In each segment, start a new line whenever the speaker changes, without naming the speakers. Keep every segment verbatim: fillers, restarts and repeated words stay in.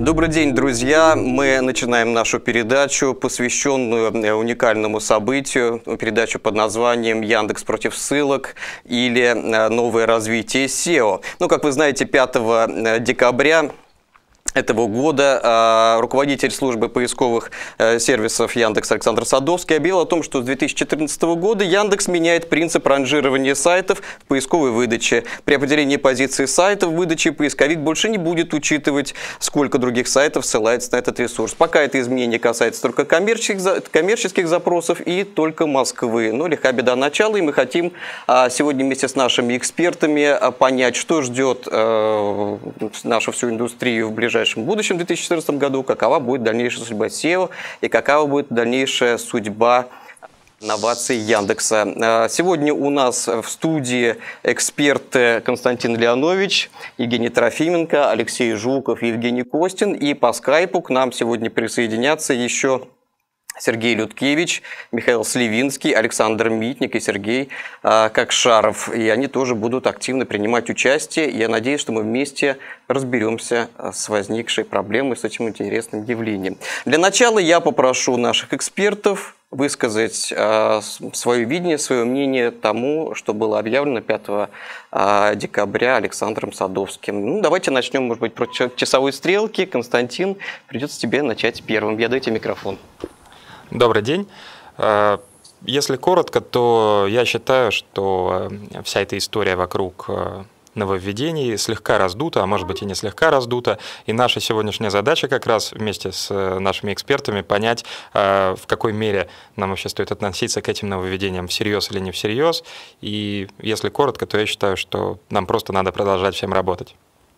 Добрый день, друзья! Мы начинаем нашу передачу, посвященную уникальному событию, передачу под названием «Яндекс против ссылок» или «Новое развитие сео». Ну, как вы знаете, пятого декабря этого года руководитель службы поисковых сервисов Яндекс Александр Садовский объявил о том, что с две тысячи четырнадцатого года Яндекс меняет принцип ранжирования сайтов в поисковой выдаче. При определении позиции сайта в выдаче поисковик больше не будет учитывать, сколько других сайтов ссылается на этот ресурс. Пока это изменение касается только коммерческих, коммерческих запросов и только Москвы. Но лиха беда начала, и мы хотим сегодня вместе с нашими экспертами понять, что ждет нашу всю индустрию в ближайшем В будущем, в две тысячи четырнадцатом году, какова будет дальнейшая судьба сео и какова будет дальнейшая судьба новаций Яндекса. Сегодня у нас в студии эксперты Константин Леонович, Евгений Трофименко, Алексей Жуков, Евгений Костин. И по скайпу к нам сегодня присоединятся еще Сергей Людкевич, Михаил Сливинский, Александр Митник и Сергей э, Кокшаров. И они тоже будут активно принимать участие. Я надеюсь, что мы вместе разберемся с возникшей проблемой, с этим интересным явлением. Для начала я попрошу наших экспертов высказать э, свое видение, свое мнение тому, что было объявлено пятого декабря Александром Садовским. Ну, давайте начнем, может быть, про часовой стрелки. Константин, придется тебе начать первым. Я даю тебе микрофон.
Добрый день. Если коротко, то я считаю, что вся эта история вокруг нововведений слегка раздута, а может быть и не слегка раздута. И наша сегодняшняя задача как раз вместе с нашими экспертами понять, в какой мере нам вообще стоит относиться к этим нововведениям, всерьез или не всерьез. И если коротко, то я считаю, что нам просто надо продолжать всем работать.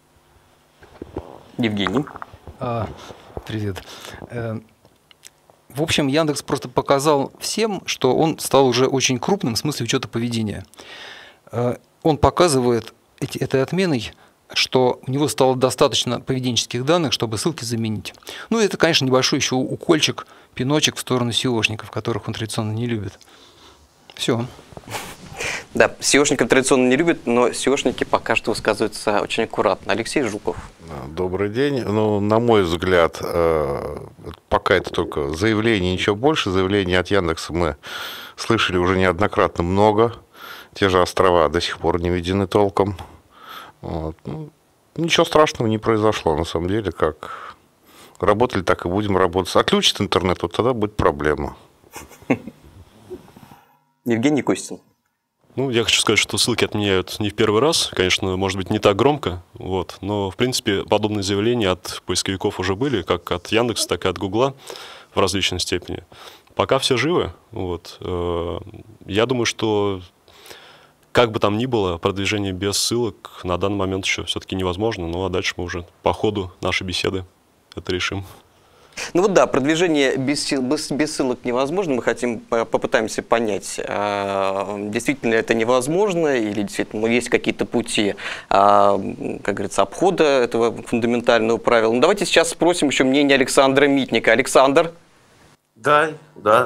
Евгений.
А, привет. В общем, Яндекс просто показал всем, что он стал уже очень крупным в смысле учета поведения. Он показывает этой отменой, что у него стало достаточно поведенческих данных, чтобы ссылки заменить. Ну, это, конечно, небольшой еще укольчик, пиночек в сторону сеошников, которых он традиционно не любит. Все.
Да, сеошников традиционно не любят, но сеошники пока что высказываются очень аккуратно. Алексей Жуков.
Добрый день. Ну, на мой взгляд, пока это только заявление, ничего больше. Заявлений от Яндекса мы слышали уже неоднократно много. Те же острова до сих пор не введены толком. Вот. Ну, ничего страшного не произошло, на самом деле. Как работали, так и будем работать. Отключат интернет, вот тогда будет проблема.
Евгений Костин.
Ну, я хочу сказать, что ссылки отменяют не в первый раз. Конечно, может быть, не так громко, вот, но, в принципе, подобные заявления от поисковиков уже были, как от Яндекса, так и от Гугла в различной степени. Пока все живы. Вот. Я думаю, что как бы там ни было, продвижение без ссылок на данный момент еще все-таки невозможно. Ну, а дальше мы уже по ходу нашей беседы это решим.
Ну вот да, продвижение без, без, без ссылок невозможно. Мы хотим, попытаемся понять, действительно это невозможно или действительно есть какие-то пути, как говорится, обхода этого фундаментального правила. Ну, давайте сейчас спросим еще мнение Александра Митника. Александр?
Да, да.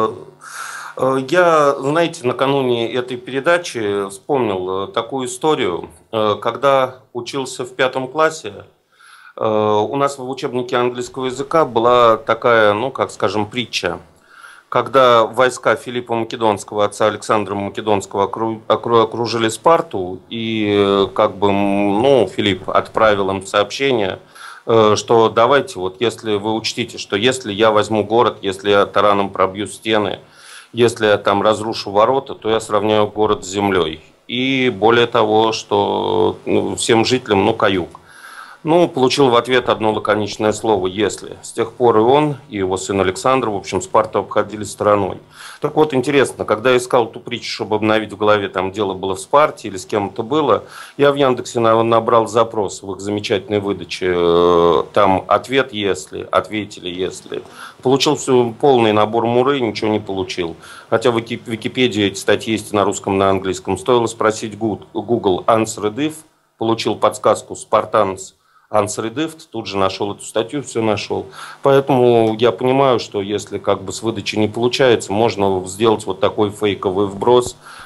Я, знаете, накануне этой передачи вспомнил такую историю. Когда учился в пятом классе, у нас в учебнике английского языка была такая, ну, как скажем, притча. Когда войска Филиппа Македонского, отца Александра Македонского, окружили Спарту, и как бы, ну, Филипп отправил им сообщение, что давайте, вот если вы учтите, что если я возьму город, если я тараном пробью стены, если я там разрушу ворота, то я сравняю город с землей. И более того, что ну, всем жителям, ну, каюк. Ну, получил в ответ одно лаконичное слово «если». С тех пор и он, и его сын Александр, в общем, Спарту обходили стороной. Так вот, интересно, когда я искал ту притчу, чтобы обновить в голове, там дело было в Спарте или с кем-то было, я в Яндексе набрал запрос в их замечательной выдаче, там ответ «если», ответили «если». Получил все, полный набор муры, ничего не получил. Хотя в Википедии эти статьи есть на русском, на английском. Стоило спросить Google «answered if», получил подсказку «Spartans». Answered if, тут же нашел эту статью, все нашел. Поэтому я понимаю, что если как бы с выдачи не получается, можно сделать вот такой фейковый вброс,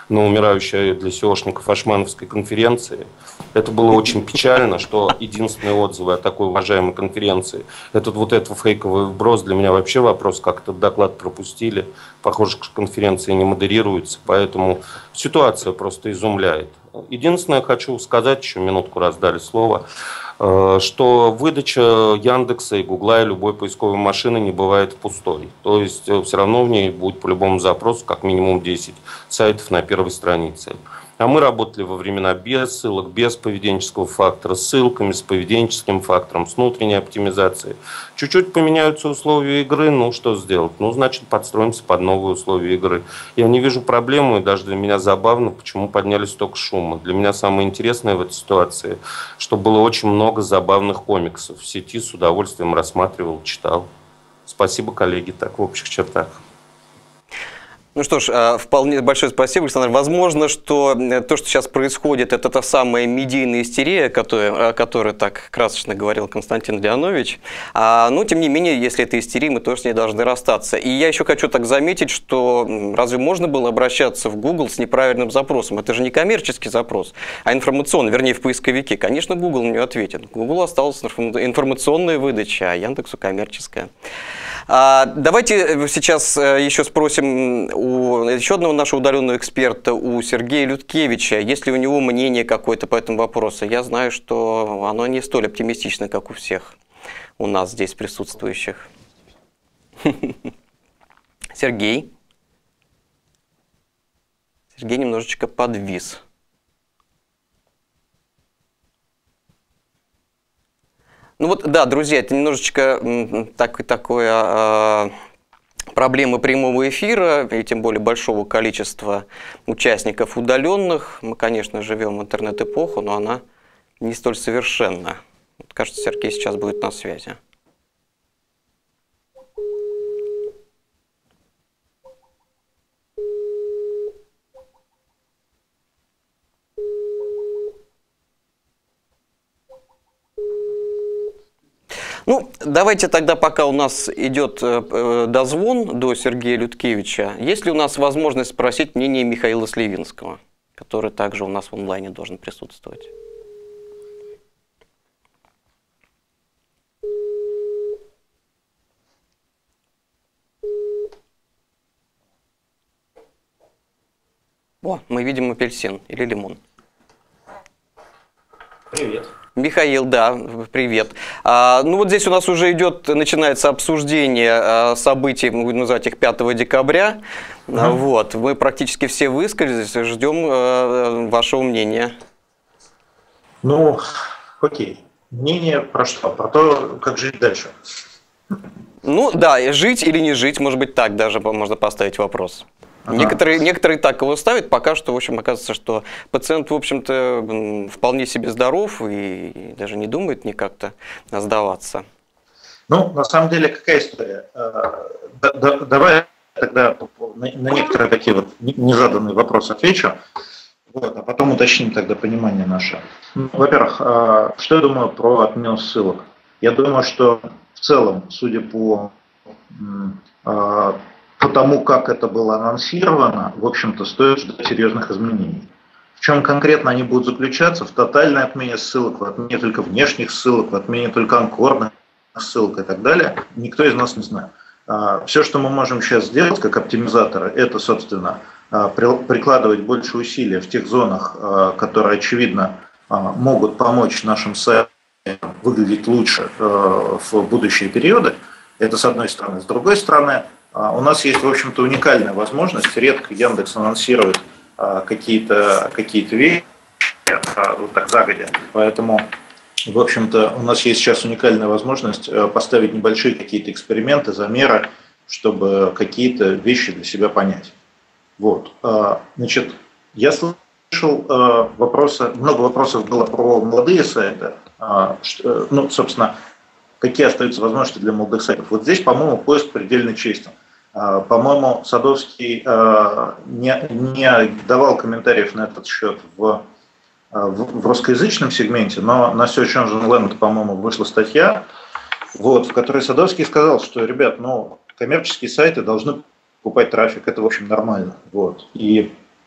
на умирающей для сеошников Ашмановской конференции. Это было очень печально, что единственные отзывы о такой уважаемой конференции – это вот этот фейковый вброс. Для меня вообще вопрос, как этот доклад пропустили. Похоже, конференция не модерируется, поэтому ситуация просто изумляет. Единственное, хочу сказать, еще минутку раз дали слово, что выдача Яндекса и Гугла и любой поисковой машины не бывает пустой. То есть все равно в ней будет по любому запросу как минимум десять сайтов на первой странице. А мы работали во времена без ссылок, без поведенческого фактора, с ссылками, с поведенческим фактором, с внутренней оптимизацией. Чуть-чуть поменяются условия игры, ну что сделать? Ну, значит, подстроимся под новые условия игры. Я не вижу проблемы, и даже для меня забавно, почему подняли столько шума. Для меня самое интересное в этой ситуации, что было очень много забавных комиксов. В сети с удовольствием рассматривал, читал. Спасибо, коллеги, так в общих чертах.
Ну что ж, вполне большое спасибо, Александр. Возможно, что то, что сейчас происходит, это та самая медийная истерия, о которой так красочно говорил Константин Леонович. А, но, тем не менее, если это истерия, мы тоже с ней должны расстаться. И я еще хочу так заметить, что разве можно было обращаться в Google с неправильным запросом? Это же не коммерческий запрос, а информационный, вернее, в поисковике. Конечно, Google на него ответит. Google осталась информационная выдача, а Яндексу коммерческая. А, давайте сейчас еще спросим у еще одного нашего удаленного эксперта, у Сергея Людкевича, есть ли у него мнение какое-то по этому вопросу. Я знаю, что оно не столь оптимистично, как у всех у нас здесь присутствующих. Сергей. Сергей немножечко подвис. Ну вот, да, друзья, это немножечко так, такое... А, проблемы прямого эфира, и тем более большого количества участников удаленных. Мы, конечно, живем в интернет-эпоху, но она не столь совершенна. Вот, кажется, Сергей сейчас будет на связи. Ну, давайте тогда, пока у нас идет э, дозвон до Сергея Людкевича, есть ли у нас возможность спросить мнение Михаила Сливинского, который также у нас в онлайне должен присутствовать? О, мы видим апельсин или лимон.
Привет.
Михаил, да, привет. А, ну вот здесь у нас уже идет, начинается обсуждение а, событий, мы будем называть их пятого декабря. Uh-huh. а, вот, мы практически все высказались, ждем а, вашего мнения.
Ну, окей. Мнение про что? Про то, как жить дальше.
Ну да, жить или не жить, может быть, так даже можно поставить вопрос. Ага. Некоторые, некоторые так его ставят, пока что, в общем, оказывается, что пациент, в общем-то, вполне себе здоров и даже не думает никак-то сдаваться.
Ну, на самом деле, какая история? Давай тогда на некоторые такие вот незаданные вопросы отвечу, вот, а потом уточним тогда понимание наше. Во-первых, что я думаю про отмену ссылок? Я думаю, что в целом, судя по... Потому как это было анонсировано, в общем-то, стоит ждать серьезных изменений. В чем конкретно они будут заключаться? В тотальной отмене ссылок, в отмене только внешних ссылок, в отмене только анкорных ссылок и так далее, никто из нас не знает. Все, что мы можем сейчас сделать как оптимизаторы, это, собственно, прикладывать больше усилий в тех зонах, которые, очевидно, могут помочь нашим сайтам выглядеть лучше в будущие периоды. Это с одной стороны. С другой стороны, у нас есть, в общем-то, уникальная возможность. Редко Яндекс анонсирует какие-то какие-то вещи вот так загодя. Поэтому, в общем-то, у нас есть сейчас уникальная возможность поставить небольшие какие-то эксперименты, замеры, чтобы какие-то вещи для себя понять. Вот. Значит, я слышал вопросы, много вопросов было про молодые сайты. Ну, собственно, какие остаются возможности для молодых сайтов. Вот здесь, по-моему, поиск предельно честен. По-моему, Садовский не, не давал комментариев на этот счет в, в, в русскоязычном сегменте, но на Search Engine Land, по-моему, вышла статья, вот, в которой Садовский сказал, что, ребят, ну, коммерческие сайты должны покупать трафик, это, в общем, нормально. Вот. И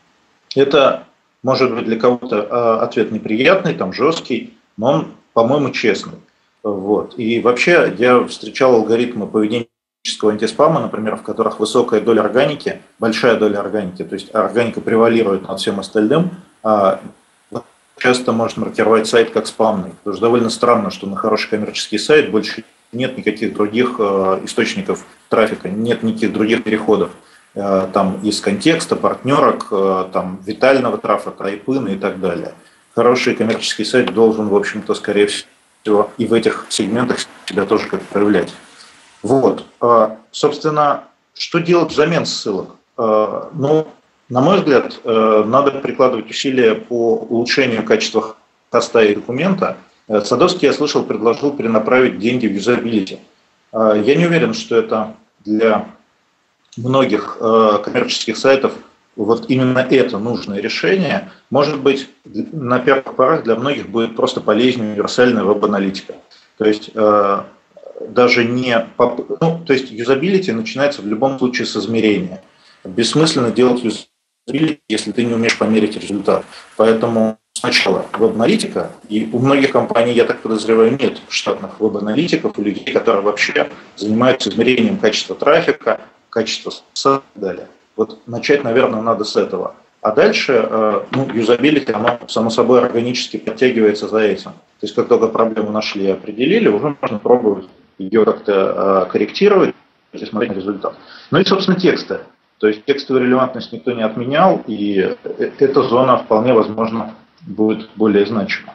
Это может быть для кого-то ответ неприятный, там, жесткий, но он, по-моему, честный. Вот. И вообще я встречал алгоритмы поведенческого антиспама, например, в которых высокая доля органики, большая доля органики, то есть органика превалирует над всем остальным, а часто может маркировать сайт как спамный. Потому что довольно странно, что на хороший коммерческий сайт больше нет никаких других э, источников трафика, нет никаких других переходов. Э, там из контекста, партнерок, э, там витального трафика, айпына и так далее. Хороший коммерческий сайт должен, в общем-то, скорее всего, и в этих сегментах себя тоже как проявлять. Вот. Э, собственно, что делать взамен ссылок? Э, ну, на мой взгляд, э, надо прикладывать усилия по улучшению качества хоста и документа. Садовский, я слышал, предложил перенаправить деньги в юзабилити. Я не уверен, что это для многих коммерческих сайтов вот именно это нужное решение. Может быть, на первых порах для многих будет просто полезнее универсальная веб-аналитика. То есть даже не... Ну, то есть юзабилити начинается в любом случае с измерения. Бессмысленно делать юзабилити, если ты не умеешь померить результат. Поэтому сначала веб-аналитика, и у многих компаний, я так подозреваю, нет штатных веб-аналитиков и людей, которые вообще занимаются измерением качества трафика, качества сайта и так далее. Вот начать, наверное, надо с этого. А дальше, ну, юзабилити, оно, само собой, органически подтягивается за этим. То есть, как только проблему нашли и определили, уже можно пробовать ее как-то корректировать и смотреть на результат. Ну и, собственно, тексты. То есть, текстовую релевантность никто не отменял, и эта зона вполне возможно будет более значима.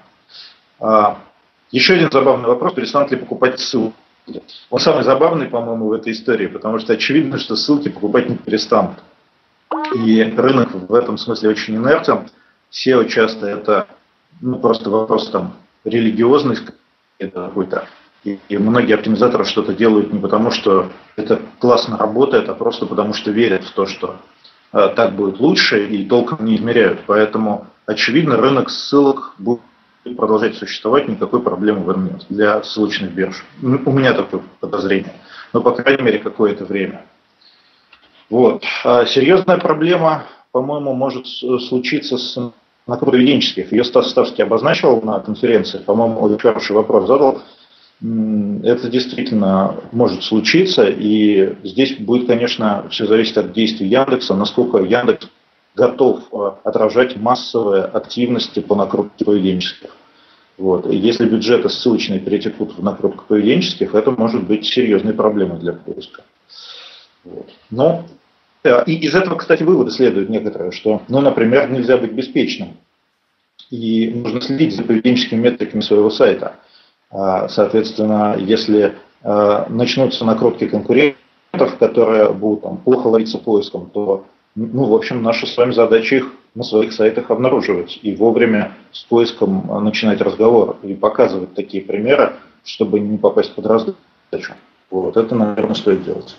Еще один забавный вопрос, перестанут ли покупать ссылки. Он самый забавный, по-моему, в этой истории, потому что очевидно, что ссылки покупать не перестанут. И рынок в этом смысле очень инертен. сео часто это ну, просто вопрос там, религиозный какой-то. И, и многие оптимизаторы что-то делают не потому, что это классно работает, а просто потому, что верят в то, что э, так будет лучше, и толком не измеряют. Поэтому очевидно, рынок ссылок будет продолжать существовать, никакой проблемы в этом нет для ссылочных бирж. У меня такое подозрение. Но, по крайней мере, какое-то время. Вот. А серьезная проблема, по-моему, может случиться с накруткой поведенческих. Ее Стас Ставский обозначил на конференции, по-моему, очень хороший вопрос задал. Это действительно может случиться, и здесь будет, конечно, все зависеть от действий Яндекса, насколько Яндекс готов отражать массовые активности по накрутке поведенческих. Вот. И если бюджеты ссылочные перетекут в накрутку поведенческих, это может быть серьезной проблемой для поиска. Вот. Но и из этого, кстати, выводы следуют некоторые, что, ну, например, нельзя быть беспечным. И нужно следить за поведенческими метриками своего сайта. Соответственно, если начнутся накрутки конкурентов, которые будут там, плохо ловиться поиском, то ну, в общем, наша с вами задача их на своих сайтах обнаруживать и вовремя с поиском начинать разговор и показывать такие примеры, чтобы не попасть под раздачу. Вот это, наверное, стоит делать.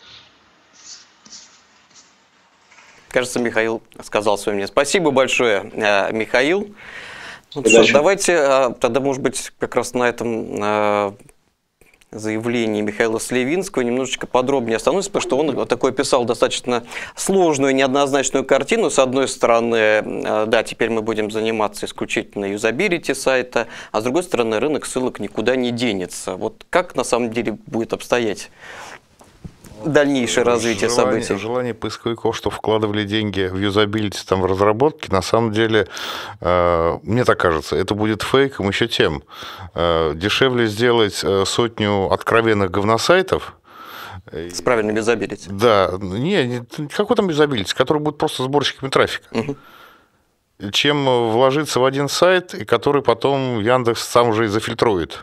Кажется, Михаил сказал свое мнение. Спасибо большое, Михаил. Ну, что, давайте тогда, может быть, как раз на этом заявлении Михаила Сливинского немножечко подробнее остановимся, потому что он такой описал достаточно сложную, неоднозначную картину. С одной стороны, да, теперь мы будем заниматься исключительно юзабилити сайта, а с другой стороны, рынок ссылок никуда не денется. Вот как на самом деле будет обстоять дальнейшее развитие
желание,
событий?
Желание поисковиков, что вкладывали деньги в юзабилити, там, в разработки, на самом деле, э, мне так кажется, это будет фейком еще тем. Э, дешевле сделать сотню откровенных говносайтов.
С правильным юзабилити.
Да, не, не какой там юзабилити, который будет просто сборщиками трафика. Угу. Чем вложиться в один сайт, и который потом Яндекс сам уже и зафильтрует.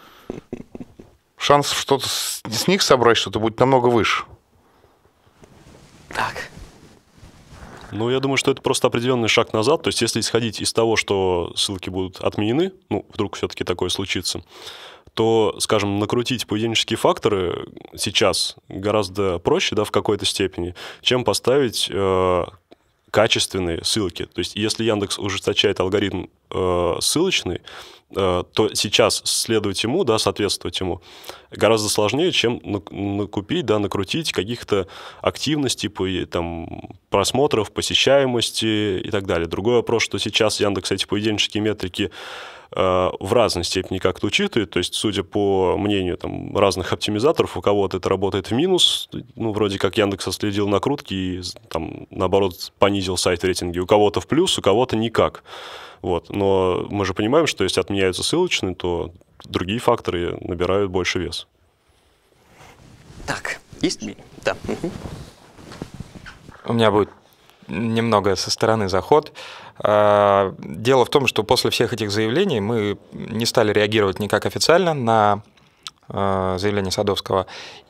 Шанс что-то с них собрать что-то будет намного выше.
Так.
Ну, я думаю, что это просто определенный шаг назад. То есть, если исходить из того, что ссылки будут отменены, ну, вдруг все-таки такое случится, то, скажем, накрутить поведенческие факторы сейчас гораздо проще, да, в какой-то степени, чем поставить э, качественные ссылки. То есть, если Яндекс ужесточает алгоритм э, ссылочный, то сейчас следовать ему, да, соответствовать ему, гораздо сложнее, чем накупить, да, накрутить каких-то активностей, там, просмотров, посещаемости и так далее. Другой вопрос, что сейчас Яндекс эти поведенческие метрики в разной степени как-то учитывает, то есть, судя по мнению там, разных оптимизаторов, у кого-то это работает в минус, ну, вроде как Яндекс отследил накрутки и, там, наоборот, понизил сайт-рейтинги, у кого-то в плюс, у кого-то никак. Вот. Но мы же понимаем, что если отменяются ссылочные, то другие факторы набирают больше вес.
Так, есть? Да.
У меня будет немного со стороны заход. Дело в том, что после всех этих заявлений мы не стали реагировать никак официально на заявление Садовского.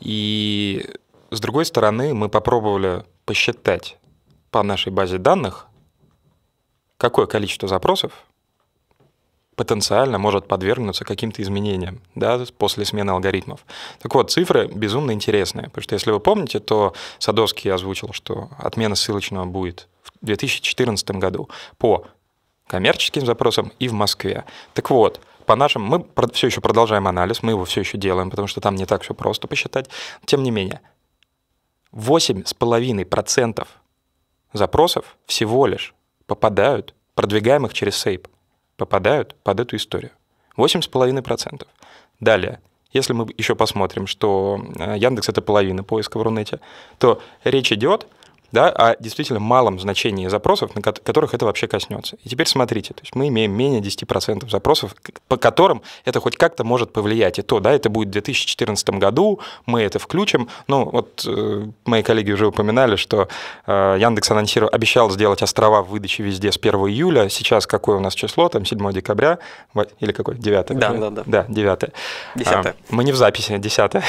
И с другой стороны, мы попробовали посчитать по нашей базе данных, какое количество запросов потенциально может подвергнуться каким-то изменениям, да, после смены алгоритмов. Так вот, цифры безумно интересные, потому что, если вы помните, то Садовский озвучил, что отмена ссылочного будет в две тысячи четырнадцатом году по коммерческим запросам и в Москве. Так вот, по нашим, мы все еще продолжаем анализ, мы его все еще делаем, потому что там не так все просто посчитать. Тем не менее, восемь с половиной процентов запросов всего лишь попадают, продвигаемых через сейп, попадают под эту историю. восемь с половиной процентов. Далее, если мы еще посмотрим, что Яндекс — это половина поиска в Рунете, то речь идет, да, о действительно малом значении запросов, на которых это вообще коснется. И теперь смотрите, то есть мы имеем менее десяти процентов запросов, по которым это хоть как-то может повлиять. И то, да, это будет в две тысячи четырнадцатом году, мы это включим. Ну, вот э, мои коллеги уже упоминали, что э, Яндекс анонсировал, обещал сделать острова в выдаче везде с первого июля. Сейчас какое у нас число? Там седьмое декабря? Или какое? девятое?
Да, да, да.
Да, девятое.
десятое.
А, мы не в записи, десятое.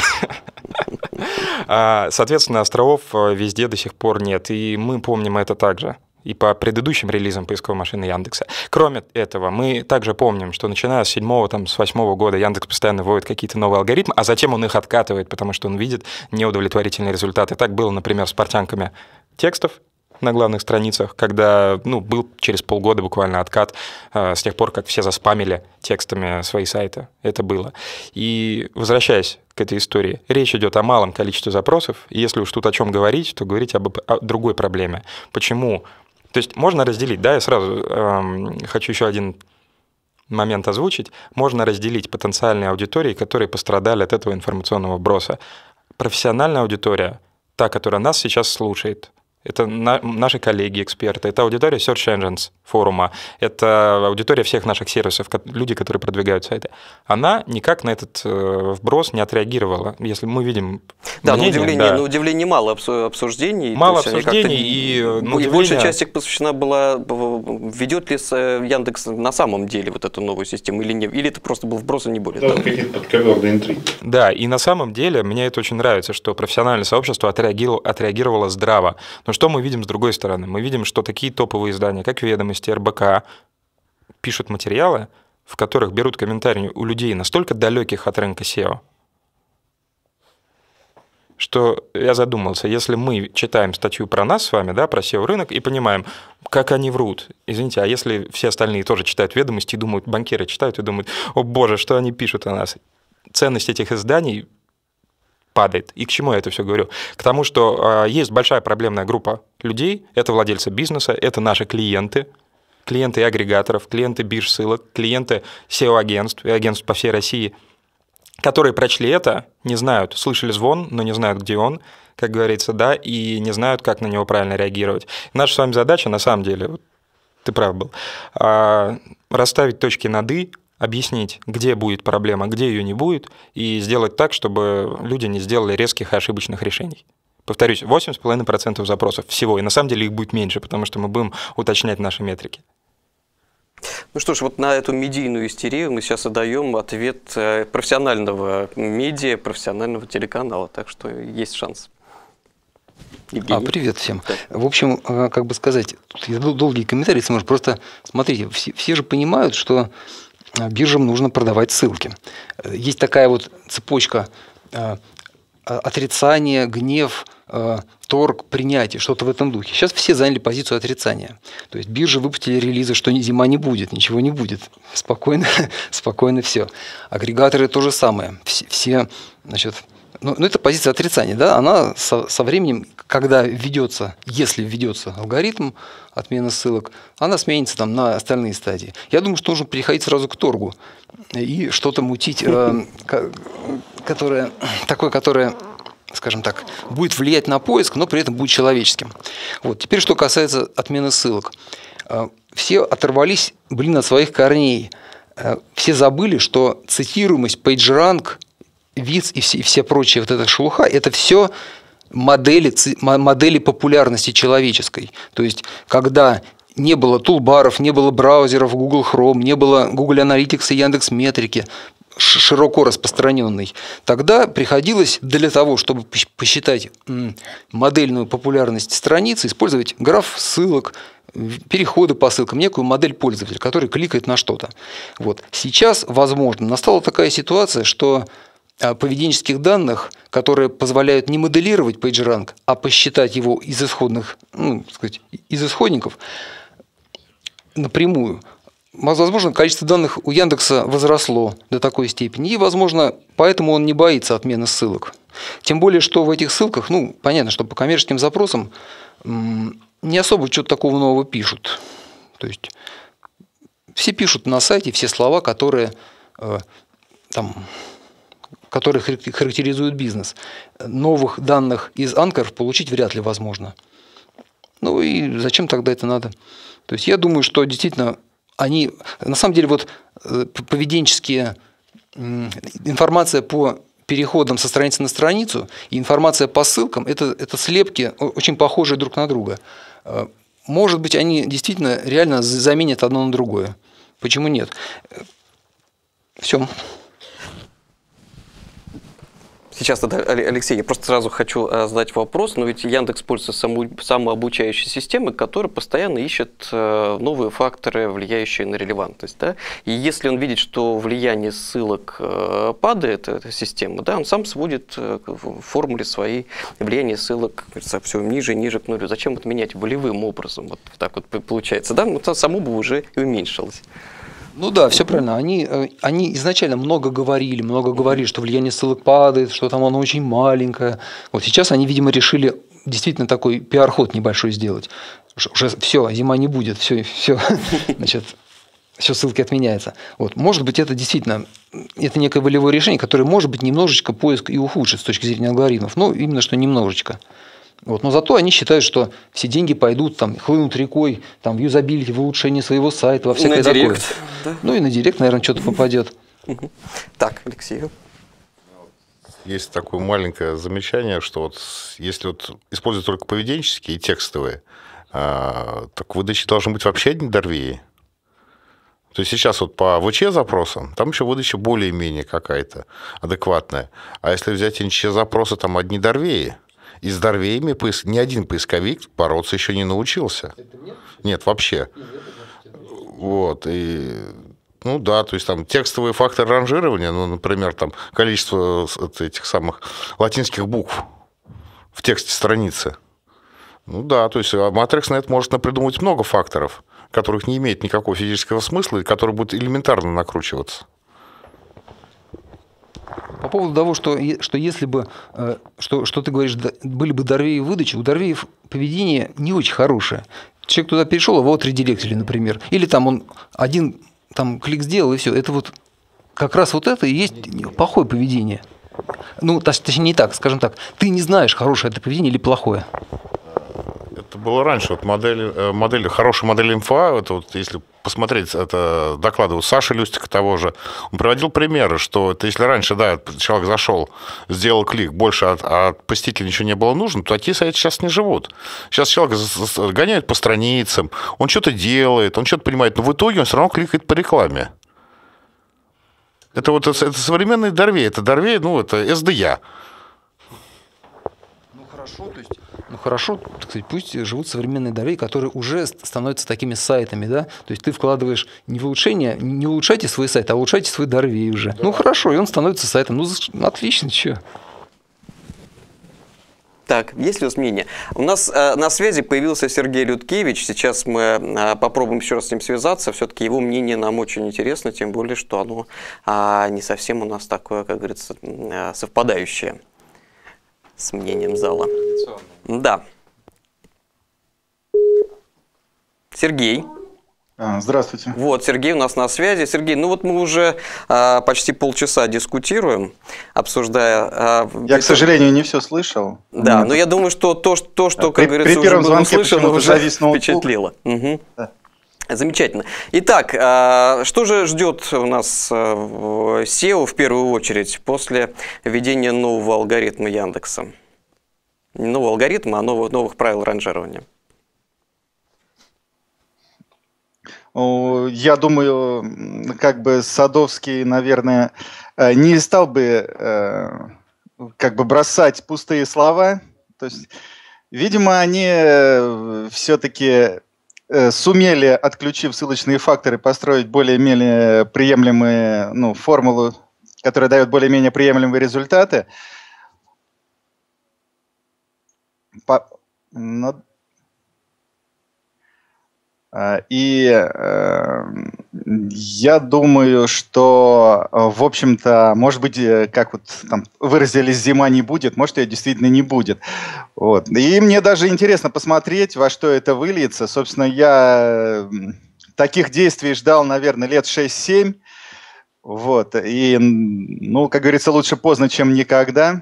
Соответственно, островов везде до сих пор нет, и мы помним это также и по предыдущим релизам поисковой машины Яндекса. Кроме этого, мы также помним, что начиная с седьмого, там, с восьмого года Яндекс постоянно вводит какие-то новые алгоритмы, а затем он их откатывает, потому что он видит неудовлетворительные результаты. Так было, например, с портянками текстов на главных страницах, когда, ну, был через полгода буквально откат э, с тех пор, как все заспамили текстами свои сайты. Это было. И возвращаясь к этой истории, речь идет о малом количестве запросов, и если уж тут о чем говорить, то говорить об, о другой проблеме. Почему? То есть можно разделить, да, я сразу э, хочу еще один момент озвучить, можно разделить потенциальные аудитории, которые пострадали от этого информационного вброса. Профессиональная аудитория, та, которая нас сейчас слушает, это на, наши коллеги-эксперты, это аудитория Search Engines форума, это аудитория всех наших сервисов, люди, которые продвигают сайты. Она никак на этот э, вброс не отреагировала. Если мы видим
Да,
мнение,
на удивление,
да.
на удивление мало обсуждений.
Мало обсуждений, и,
и, и большая часть их посвящена была, ведет ли Яндекс на самом деле вот эту новую систему или нет, или это просто был вброс, и не более
Да,
того.
какие-то подковерные интриги.
Да, и на самом деле мне это очень нравится, что профессиональное сообщество отреагировало, отреагировало здраво. Но что мы видим с другой стороны? Мы видим, что такие топовые издания, как «Ведомости», эр бэ ка, пишут материалы, в которых берут комментарии у людей настолько далеких от рынка сео, что я задумался, если мы читаем статью про нас с вами, да, про сео-рынок, и понимаем, как они врут. Извините, а если все остальные тоже читают «Ведомости» и думают, банкиры читают и думают, о боже, что они пишут о нас. Ценность этих изданий падает. И к чему я это все говорю? К тому, что э, есть большая проблемная группа людей, это владельцы бизнеса, это наши клиенты, клиенты агрегаторов, клиенты бирж ссылок, клиенты сео-агентств и агентств по всей России, которые прочли это, не знают, слышали звон, но не знают, где он, как говорится, да, и не знают, как на него правильно реагировать. Наша с вами задача, на самом деле, вот, ты прав был, э, расставить точки над «и», объяснить, где будет проблема, где ее не будет, и сделать так, чтобы люди не сделали резких и ошибочных решений. Повторюсь, восемь с половиной процентов запросов всего, и на самом деле их будет меньше, потому что мы будем уточнять наши метрики.
Ну что ж, вот на эту медийную истерию мы сейчас и даем ответ профессионального медиа, профессионального телеканала, так что есть шанс.
А, привет всем. Да. В общем, как бы сказать, тут долгие комментарии, если можно, просто смотрите, все, все же понимают, что биржам нужно продавать ссылки. Есть такая вот цепочка отрицание, гнев, торг, принятие, что-то в этом духе. Сейчас все заняли позицию отрицания. То есть биржи выпустили релизы, что зима не будет, ничего не будет. Спокойно, спокойно все. Агрегаторы то же самое. Все, все значит, ну, ну, это позиция отрицания, да, она со, со временем, когда введется, если введется алгоритм отмены ссылок, она сменится там на остальные стадии. Я думаю, что нужно переходить сразу к торгу и что-то мутить, э, которое, такое, которое, скажем так, будет влиять на поиск, но при этом будет человеческим. Вот. Теперь, что касается отмены ссылок. Все оторвались, блин, от своих корней. Все забыли, что цитируемость, PageRank, ВИЦ и все, и все прочие вот эта шелуха – это все модели, модели популярности человеческой. То есть, когда не было тулбаров, не было браузеров Google Chrome, не было Google Analytics и Яндекс.Метрики, широко распространенный, тогда приходилось для того, чтобы посчитать модельную популярность страницы, использовать граф ссылок, переходы по ссылкам, некую модель пользователя, который кликает на что-то. Вот. Сейчас, возможно, настала такая ситуация, что поведенческих данных, которые позволяют не моделировать PageRank, а посчитать его из исходных, ну, так сказать, из исходников напрямую. Возможно, количество данных у Яндекса возросло до такой степени, и, возможно, поэтому он не боится отмены ссылок. Тем более, что в этих ссылках, ну, понятно, что по коммерческим запросам не особо что-то такого нового пишут. То есть все пишут на сайте все слова, которые э, там, которые характеризуют бизнес. Новых данных из анкеров получить вряд ли возможно. Ну и зачем тогда это надо? То есть я думаю, что действительно они, на самом деле, вот поведенческие, информация по переходам со страницы на страницу и информация по ссылкам, это, это слепки, очень похожие друг на друга. Может быть, они действительно реально заменят одно на другое. Почему нет? Все.
Сейчас, тогда, Алексей, я просто сразу хочу задать вопрос, но ведь Яндекс пользуется саму, самообучающей системой, которая постоянно ищет новые факторы, влияющие на релевантность. Да? И если он видит, что влияние ссылок падает, эта система, да, он сам сводит в формуле своей влияние ссылок все ниже и ниже к нулю. Зачем это менять волевым образом? Вот так вот получается. Да? Ну, само бы уже и уменьшилось.
Ну да, все правильно. Они, они изначально много говорили, много говорили, что влияние ссылок падает, что там оно очень маленькое. Вот сейчас они, видимо, решили действительно такой пиар-ход небольшой сделать. Уже все, зима не будет, все, все, значит, все ссылки отменяются. Вот. Может быть, это действительно это некое волевое решение, которое, может быть, немножечко поиск и ухудшит с точки зрения алгоритмов. Ну, именно что немножечко. Вот. Но зато они считают, что все деньги пойдут, там, хлынут рекой там, в юзабилити, в улучшение своего сайта, во всякое такое. На директ. Да? Ну и на директ, наверное, что-то попадет.
Так, Алексей.
Есть такое маленькое замечание, что вот если вот использовать только поведенческие и текстовые, так выдачи должны быть вообще одни дорвеи. То есть сейчас вот по ВЧ-запросам, там еще выдача более-менее какая-то адекватная. А если взять эн че запросы, там одни дорвеи. И с дорвеями поиск... ни один поисковик бороться еще не научился. Нет? Нет, вообще. Нет, вот, и... Ну да, то есть там текстовые факторы ранжирования, ну, например, там количество этих самых латинских букв в тексте страницы. Ну да, то есть MatrixNet может напридумывать много факторов, которых не имеет никакого физического смысла и которые будут элементарно накручиваться.
По поводу того, что, что если бы, что, что ты говоришь, были бы дорвеи выдачи, у дорвеев поведение не очень хорошее. Человек туда перешел, его отредиректили, например. Или там он один там, клик сделал, и все. Это вот как раз вот это и есть плохое поведение. Ну, точнее, не так, скажем так. Ты не знаешь, хорошее это поведение или плохое.
Это было раньше. Вот модель, модель, хорошая модель инфа, это вот если посмотреть, это доклады у Саши Люстика того же, он приводил примеры, что это если раньше, да, человек зашел, сделал клик, больше от, от посетителя ничего не было нужно, то такие сайты сейчас не живут. Сейчас человек гоняет по страницам, он что-то делает, он что-то понимает, но в итоге он все равно кликает по рекламе. Это вот это, это современный дорвей, это дорвей, ну, это эс ди я.
Ну, хорошо, то есть... Ну хорошо, так сказать, пусть живут современные дорвеи, которые уже становятся такими сайтами, да. То есть ты вкладываешь не в улучшение, не улучшайте свой сайт, а улучшайте свой дорвей уже. Да. Ну хорошо, и он становится сайтом. Ну отлично, что?
Так, есть ли у вас мнение? У нас э, на связи появился Сергей Людкевич. Сейчас мы э, попробуем еще раз с ним связаться. Все-таки его мнение нам очень интересно, тем более, что оно э, не совсем у нас такое, как говорится, э, совпадающее с мнением зала. Да. Сергей.
Здравствуйте.
Вот, Сергей у нас на связи. Сергей, ну вот мы уже а, почти полчаса дискутируем, обсуждая... А,
я, это... к сожалению, не все слышал.
Да, но я думаю, что то, то что, как
при,
говорится,
при
уже было услышано, уже
впечатлило.
Угу. Да. Замечательно. Итак, а, что же ждет у нас в сео в первую очередь после введения нового алгоритма Яндекса? Не нового алгоритма, а новых, новых правил ранжирования.
Я думаю, как бы Садовский, наверное, не стал бы как бы бросать пустые слова. То есть, видимо, они все-таки сумели, отключив ссылочные факторы, построить более-менее приемлемые, ну, формулу, которая дает более-менее приемлемые результаты. По... Но... И э, я думаю, что, в общем-то, может быть, как вот там выразились, зима не будет, может, ее действительно не будет. Вот. И мне даже интересно посмотреть, во что это выльется. Собственно, я таких действий ждал, наверное, лет шесть-семь. Вот. И, ну, как говорится, лучше поздно, чем никогда.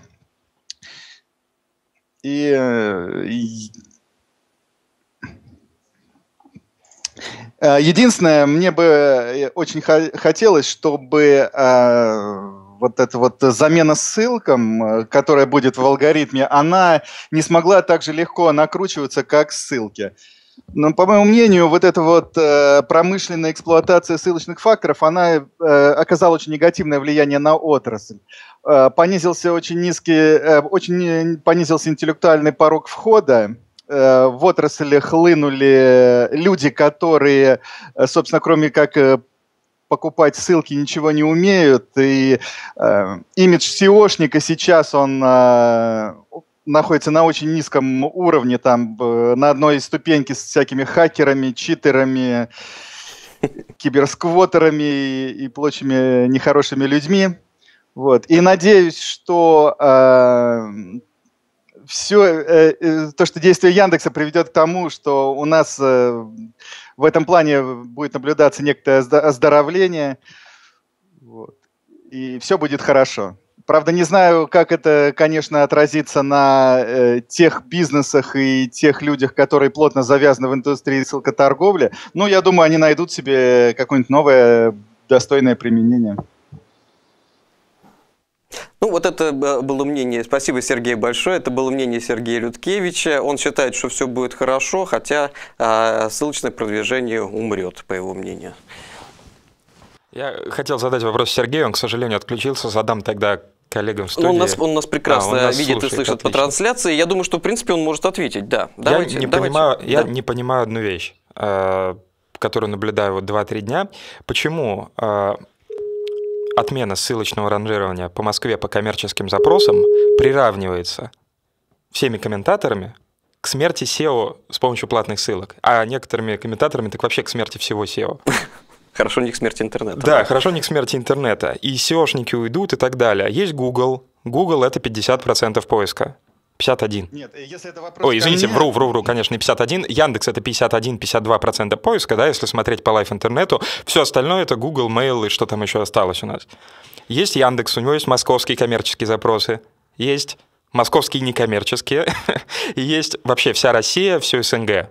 И... и единственное, мне бы очень хотелось, чтобы э, вот эта вот замена ссылкам, которая будет в алгоритме, она не смогла так же легко накручиваться, как ссылки. Но, по моему мнению, вот эта вот э, промышленная эксплуатация ссылочных факторов, она э, оказала очень негативное влияние на отрасль. Э, понизился очень низкий, э, очень понизился интеллектуальный порог входа. В отрасли хлынули люди, которые, собственно, кроме как покупать ссылки, ничего не умеют. И э, имидж сеошника сейчас, он э, находится на очень низком уровне, там, э, на одной ступеньке с всякими хакерами, читерами, киберсквотерами и, и прочими нехорошими людьми. Вот. И надеюсь, что... Э, все э, то, что действие Яндекса приведет к тому, что у нас э, в этом плане будет наблюдаться некое оздоровление, вот, и все будет хорошо. Правда, не знаю, как это, конечно, отразится на э, тех бизнесах и тех людях, которые плотно завязаны в индустрии ссылкоторговли, но я думаю, они найдут себе какое-нибудь новое достойное применение.
Ну, вот это было мнение, спасибо, Сергей, большое, это было мнение Сергея Людкевича. Он считает, что все будет хорошо, хотя э, ссылочное продвижение умрет, по его мнению.
Я хотел задать вопрос Сергею, он, к сожалению, отключился, задам тогда коллегам в студии.
Ну, он, нас, он нас прекрасно а, он нас видит слушает, и слышит отлично. По трансляции, я думаю, что, в принципе, он может ответить, да. Давайте,
я, не
давайте.
Понимаю,
да.
я не понимаю одну вещь, э, которую наблюдаю вот два-три дня. Почему... Э, отмена ссылочного ранжирования по Москве по коммерческим запросам приравнивается всеми комментаторами к смерти сео с помощью платных ссылок, а некоторыми комментаторами так вообще к смерти всего сео.
Хорошо не к смерти интернета.
Да, хорошо не к смерти интернета. И сеошники уйдут и так далее. Есть Google. Google — это пятьдесят процентов поиска. пятьдесят один.
Нет, если это вопрос...
Ой, извините, вру, вру, вру, конечно, не пятьдесят один. Яндекс — это пятьдесят один — пятьдесят два процента поиска, да, если смотреть по лайф-интернету. Все остальное — это Google, Mail и что там еще осталось у нас. Есть Яндекс, у него есть московские коммерческие запросы, есть московские некоммерческие, и есть вообще вся Россия, все СНГ.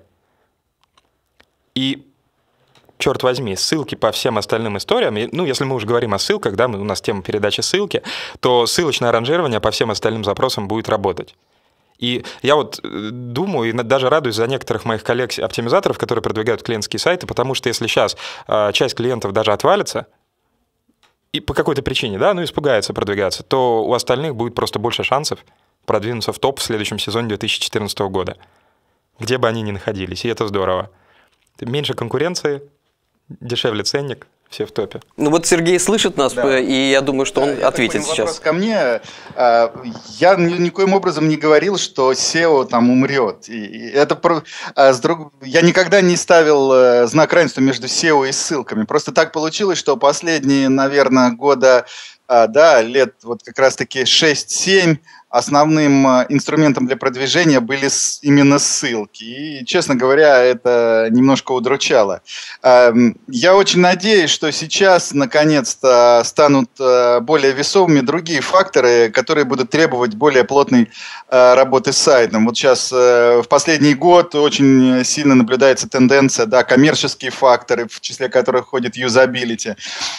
И, черт возьми, ссылки по всем остальным историям, ну, если мы уже говорим о ссылках, да, у нас тема передачи ссылки, то ссылочное ранжирование по всем остальным запросам будет работать. И я вот думаю, и даже радуюсь за некоторых моих коллег-оптимизаторов, которые продвигают клиентские сайты, потому что если сейчас э, часть клиентов даже отвалится, и по какой-то причине, да, ну, испугается продвигаться, то у остальных будет просто больше шансов продвинуться в топ в следующем сезоне две тысячи четырнадцатого года, где бы они ни находились, и это здорово. Меньше конкуренции, дешевле ценник, все в топе.
Ну вот Сергей слышит нас, да. И я думаю, что да, он ответит сейчас.
Вопрос ко мне. Я никоим образом не говорил, что сео там умрет. И это с друг... Я никогда не ставил знак равенства между сео и ссылками. Просто так получилось, что последние, наверное, года, да, лет вот как раз-таки шесть-семь, основным инструментом для продвижения были именно ссылки. И, честно говоря, это немножко удручало. Я очень надеюсь, что сейчас, наконец-то, станут более весомыми другие факторы, которые будут требовать более плотной работы с сайтом. Вот сейчас в последний год очень сильно наблюдается тенденция, да, коммерческие факторы, в числе которых входит юзабилити.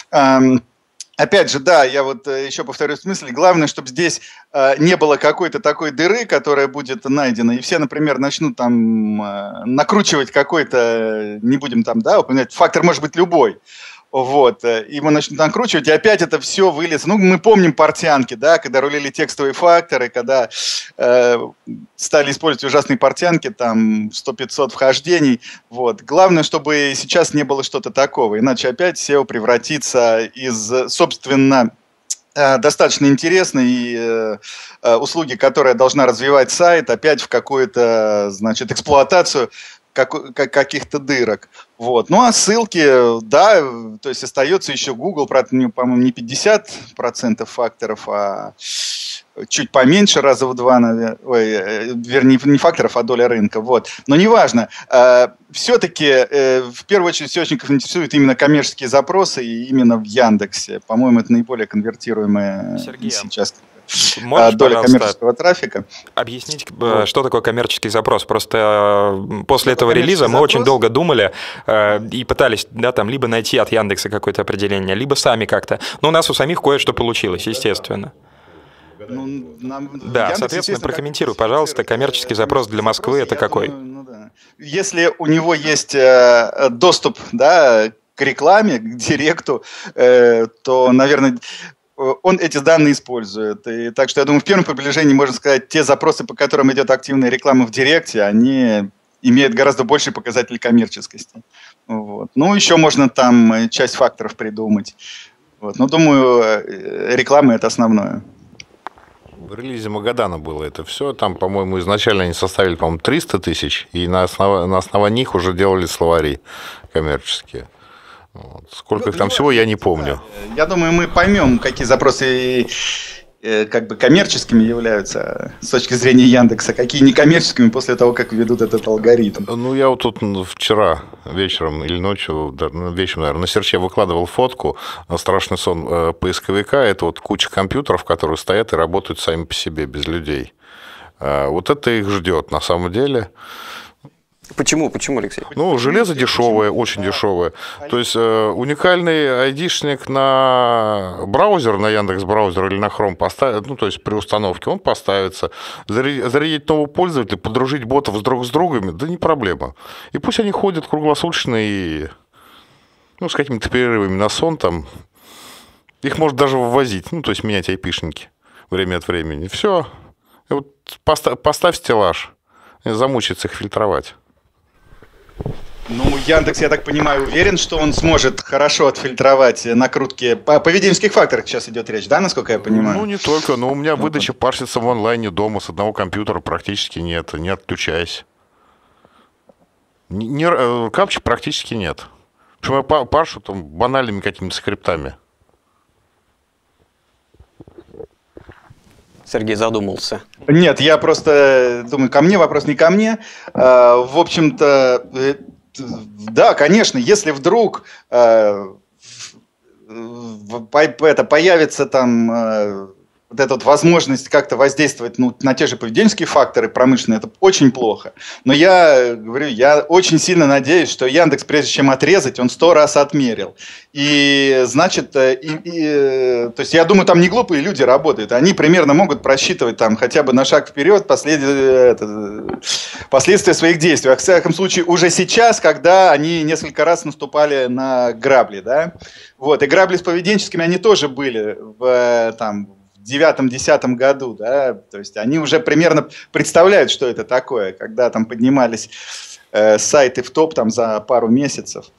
Опять же, да, я вот еще повторюсь в смысле, главное, чтобы здесь э, не было какой-то такой дыры, которая будет найдена, и все, например, начнут там э, накручивать какой-то, не будем там, да, упоминать, фактор может быть любой, вот, и мы начнем накручивать, и опять это все выльется. Ну, мы помним портянки, да, когда рулили текстовые факторы, когда э, стали использовать ужасные портянки, там сто-пятьсот вхождений, вот. Главное, чтобы сейчас не было что-то такого, иначе опять сео превратится из, собственно, э, достаточно интересной э, э, услуги, которая должна развивать сайт, опять в какую-то, значит, эксплуатацию каких-то дырок. Вот. Ну, а ссылки, да, то есть остается еще Google, правда, по-моему, не пятьдесят процентов факторов, а чуть поменьше, раза в два, наверное, ой, вернее, не факторов, а доля рынка. Вот. Но неважно. Все-таки, в первую очередь, SEOшников интересуют именно коммерческие запросы, и именно в Яндексе. По-моему, это наиболее конвертируемые Сергей, сейчас
можешь,
доля коммерческого трафика.
Объяснить, вот, что такое коммерческий запрос? Просто после что этого релиза мы запрос? очень долго думали э, и пытались, да, там, либо найти от Яндекса какое-то определение, либо сами как-то. Но у нас у самих кое-что получилось, естественно. Ну, нам, да, Яндекс, соответственно, прокомментируй, пожалуйста, коммерческий запрос для Москвы – это какой?
Думаю, ну, да. Если у него есть э, доступ, да, к рекламе, к директу, э, то, наверное, он эти данные использует. И, так что, я думаю, в первом приближении, можно сказать, те запросы, по которым идет активная реклама в директе, они имеют гораздо больший показатель коммерческости. Вот. Ну, еще можно там часть факторов придумать. Вот. Но, думаю, реклама – это основное.
В релизе Магадана было это все. Там, по-моему, изначально они составили, по-моему, триста тысяч, и на, основ... на основании них уже делали словари коммерческие. Вот. Сколько ну, их там ну, всего, я не помню.
Я думаю, мы поймем, какие запросы как бы коммерческими являются с точки зрения Яндекса, какие некоммерческими после того, как введут этот алгоритм.
Ну, я вот тут вчера вечером или ночью, вечером, наверное, на серче выкладывал фотку «Страшный сон поисковика». Это вот куча компьютеров, которые стоят и работают сами по себе, без людей. Вот это их ждет на самом деле.
Почему? Почему, Алексей?
Ну, железо дешевое, очень дешевое. То есть э, уникальный айдишник на браузер, на Яндекс.Браузер или на Chrome поставить, ну, то есть при установке, он поставится. Зарядить, зарядить нового пользователя, подружить ботов с друг с другом, да не проблема. И пусть они ходят круглосуточно и, ну, с какими-то перерывами на сон там. Их можно даже ввозить, ну, то есть менять айпишники время от времени. Все. И вот поставь, поставь стеллаж, и замучится их фильтровать.
Ну, Яндекс, я так понимаю, уверен, что он сможет хорошо отфильтровать накрутки. По поведенческих факторах сейчас идет речь, да, насколько я понимаю?
Ну, не только, но у меня выдача парсится в онлайне дома с одного компьютера практически нет, не отключаясь. Не, не, капчи практически нет. Почему я паршу там банальными какими-то скриптами.
Сергей задумался.
Нет, я просто думаю, ко мне вопрос не ко мне. В общем-то, да, конечно, если вдруг это появится там вот эта вот возможность как-то воздействовать, ну, на те же поведенческие факторы промышленные, это очень плохо. Но я говорю, я очень сильно надеюсь, что Яндекс, прежде чем отрезать, он сто раз отмерил. И, значит, и, и, то есть я думаю, там не глупые люди работают. Они примерно могут просчитывать там хотя бы на шаг вперед послед... это, последствия своих действий. Во всяком случае, уже сейчас, когда они несколько раз наступали на грабли, да, вот, и грабли с поведенческими, они тоже были в, там, девятом-десятом году, да, то есть они уже примерно представляют, что это такое, когда там поднимались э, сайты в топ там за пару месяцев.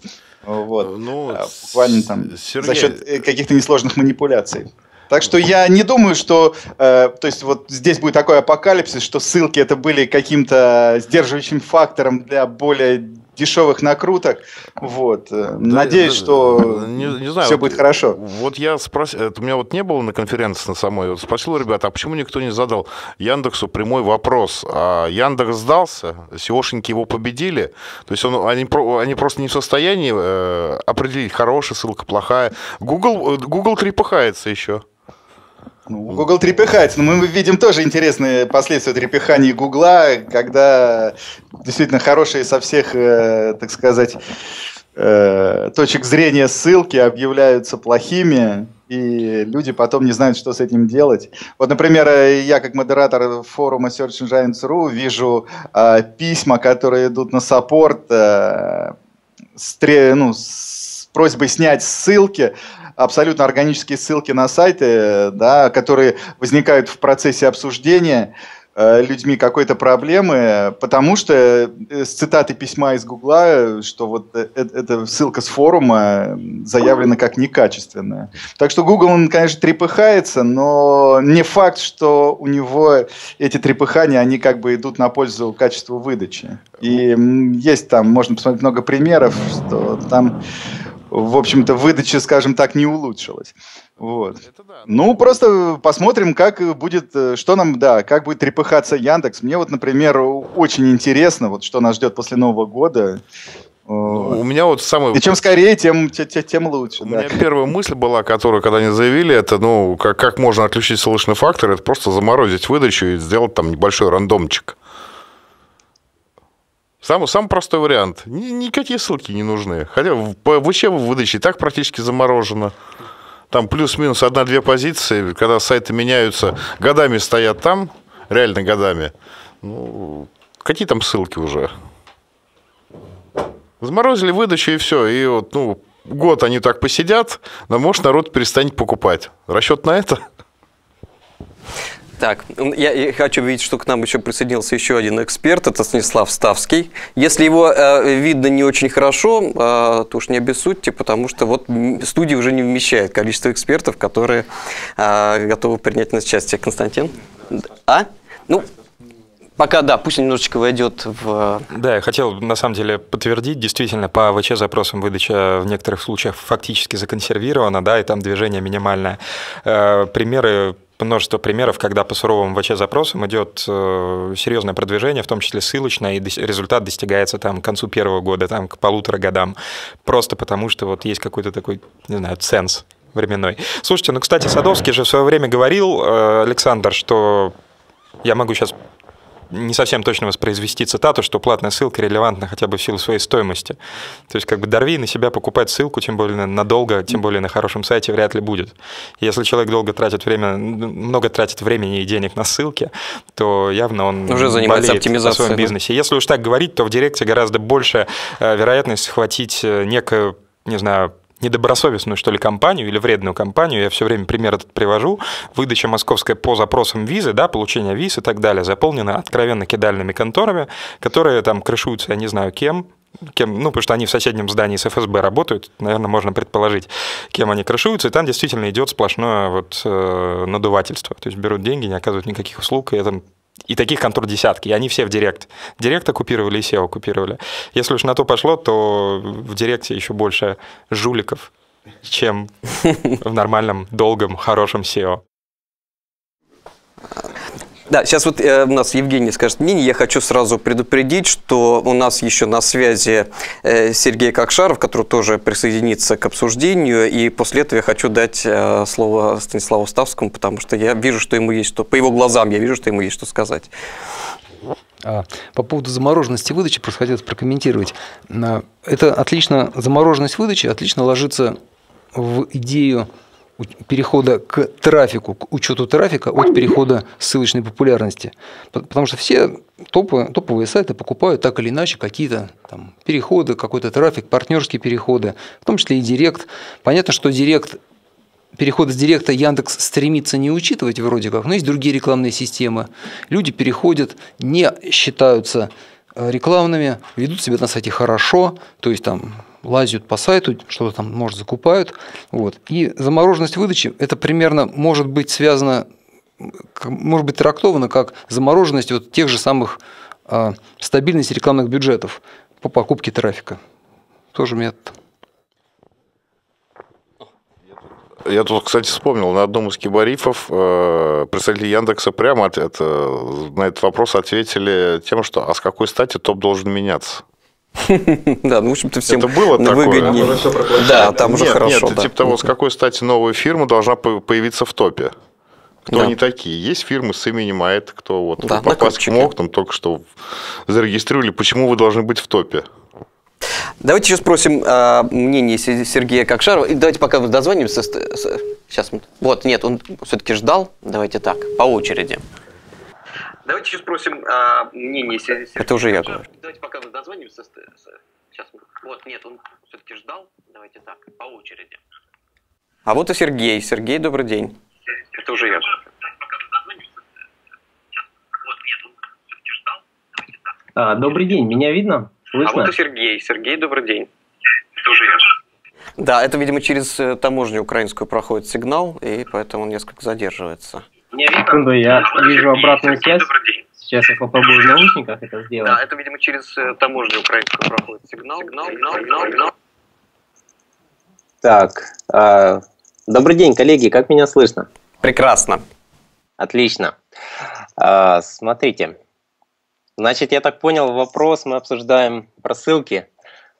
Вот.
Ну,
Буквально там
Сергей...
за счет каких-то несложных манипуляций. Так что я не думаю, что э, то есть вот здесь будет такой апокалипсис, что ссылки это были каким-то сдерживающим фактором для более дешевых накруток. Вот. Да, надеюсь, да, что
не, не знаю,
все
вот,
будет хорошо.
Вот я спросил, у меня вот не было на конференции на самой, вот спросил ребята, а почему никто не задал Яндексу прямой вопрос? А Яндекс сдался, сеошники его победили, то есть он, они, они просто не в состоянии э, определить, хорошая ссылка, плохая. Google, Google трепыхается еще.
Ну, Google трепыхается, но мы видим тоже интересные последствия трепыхания Гугла, когда действительно хорошие со всех, э, так сказать, э, точек зрения ссылки объявляются плохими, и люди потом не знают, что с этим делать. Вот, например, я как модератор форума Search Engines точка ру вижу э, письма, которые идут на саппорт э, с, ну, с просьбой снять ссылки, абсолютно органические ссылки на сайты, да, которые возникают в процессе обсуждения э, людьми какой-то проблемы, потому что с цитаты письма из Гугла, что вот э, эта ссылка с форума заявлена как некачественная. Так что Google, он, конечно, трепыхается, но не факт, что у него эти трепыхания, они как бы идут на пользу качеству выдачи. И есть там, можно посмотреть много примеров, что там... в общем-то, выдача, скажем так, не улучшилась. Вот. Да. Ну, просто посмотрим, как будет, что нам, да, как будет трепыхаться Яндекс. Мне вот, например, очень интересно, вот, что нас ждет после Нового года.
Ну, у меня вот самый...
И чем скорее, тем, тем, тем лучше.
У
да.
меня первая мысль была, которую, когда они заявили, это, ну, как, как можно отключить ссылочный фактор, это просто заморозить выдачу и сделать там небольшой рандомчик. Самый, самый простой вариант. Никакие ссылки не нужны. Хотя по ВЧ выдаче и так практически заморожено. Там плюс-минус одна-две позиции, когда сайты меняются, годами стоят там, реально годами. Ну, какие там ссылки уже? Заморозили выдачу и все. И вот, ну, год они так посидят, но, может, народ перестанет покупать. Расчет на это?
Так, я хочу видеть, что к нам еще присоединился еще один эксперт, это Станислав Ставский. Если его э, видно не очень хорошо, э, то уж не обессудьте, потому что вот студия уже не вмещает количество экспертов, которые э, готовы принять на участие. Константин? А? Ну, пока, да, пусть немножечко войдет в...
Да, я хотел, на самом деле, подтвердить, действительно, по ВЧ-запросам выдача в некоторых случаях фактически законсервирована, да, и там движение минимальное. Э, примеры... Множество примеров, когда по суровым ВЧ-запросам идет э, серьезное продвижение, в том числе ссылочное, и до- результат достигается там, к концу первого года, там, к полутора годам, просто потому что вот есть какой-то такой, не знаю, ценз временной. Слушайте, ну, кстати, Садовский же в свое время говорил, э, Александр, что я могу сейчас не совсем точно воспроизвести цитату, что платная ссылка релевантна хотя бы в силу своей стоимости. То есть как бы дорви на себя покупать ссылку, тем более надолго, тем более на хорошем сайте вряд ли будет. Если человек долго тратит время, много тратит времени и денег на ссылки, то явно он
уже занимается оптимизацией
в своем бизнесе. Если уж так говорить, то в Директе гораздо больше вероятность схватить некую, не знаю, недобросовестную, что ли, компанию или вредную компанию, я все время пример этот привожу, выдача московская по запросам визы, да, получение виз и так далее, заполнена откровенно кидальными конторами, которые там крышуются, я не знаю кем, кем, ну, потому что они в соседнем здании с эф эс бэ работают, наверное, можно предположить, кем они крышуются, и там действительно идет сплошное вот э, надувательство, то есть берут деньги, не оказывают никаких услуг, и это... И таких контор десятки, и они все в Директ. Директ оккупировали и сео оккупировали. Если уж на то пошло, то в Директе еще больше жуликов, чем в нормальном, долгом, хорошем сео.
Да, сейчас вот э, у нас Евгений скажет мнение. Я хочу сразу предупредить, что у нас еще на связи э, Сергей Кокшаров, который тоже присоединится к обсуждению. И после этого я хочу дать э, слово Станиславу Ставскому, потому что я вижу, что ему есть что... По его глазам я вижу, что ему есть что сказать.
По поводу замороженности выдачи просто хотелось прокомментировать. Это отлично, замороженность выдачи отлично ложится в идею перехода к трафику, к учету трафика от перехода ссылочной популярности. Потому что все топы, топовые сайты покупают так или иначе какие-то там переходы, какой-то трафик, партнерские переходы, в том числе и Директ. Понятно, что Директ, переходы с Директа Яндекс стремится не учитывать вроде как, но есть другие рекламные системы. Люди переходят, не считаются рекламными, ведут себя на сайте хорошо, то есть там лазят по сайту, что-то там, может, закупают. Вот. И замороженность выдачи, это примерно может быть связано, может быть трактовано как замороженность вот тех же самых а, стабильности рекламных бюджетов по покупке трафика. Тоже метод.
Я тут, кстати, вспомнил, на одном из кибарифов э, представители Яндекса прямо от, это, на этот вопрос ответили тем, что а с какой стати топ должен меняться?
Да, ну, в общем-то, всем
это было
выгоднее. Да, там уже хорошо.
Нет, типа того, с какой стати новая фирма должна появиться в топе? Кто
да.
они такие? Есть фирмы с именем, а это кто? Вот,
да,
попасть к мог, там только что зарегистрировали. Почему вы должны быть в топе?
Давайте еще спросим а, мнение Сергея Кокшарова. И давайте пока вы дозвонимся. Сейчас. Вот, нет, он все-таки ждал. Давайте так, по очереди. Давайте еще спросим а, мнение Сергея. Это уже я говорю. Давайте пока вы дозвонимся. Сейчас. Вот, нет, он все-таки ждал. Давайте так, по очереди. А вот и Сергей. Сергей, добрый день. Это уже я.
А, добрый день, меня видно? Слышно?
А вот и Сергей. Сергей, добрый день. Это уже я. Да, это, видимо, через таможню украинскую проходит сигнал, и поэтому он несколько задерживается.
Меня видно? Секунду, я вижу обратную связь. Сейчас я попробую в наушниках это сделать.
Да, это, видимо, через таможню украинскую проходит сигнал. Сигнал, сигнал, сигнал, сигнал.
Так, э, добрый день, коллеги, как меня слышно?
Прекрасно.
Отлично. Э, смотрите. Значит, я так понял, вопрос мы обсуждаем про ссылки.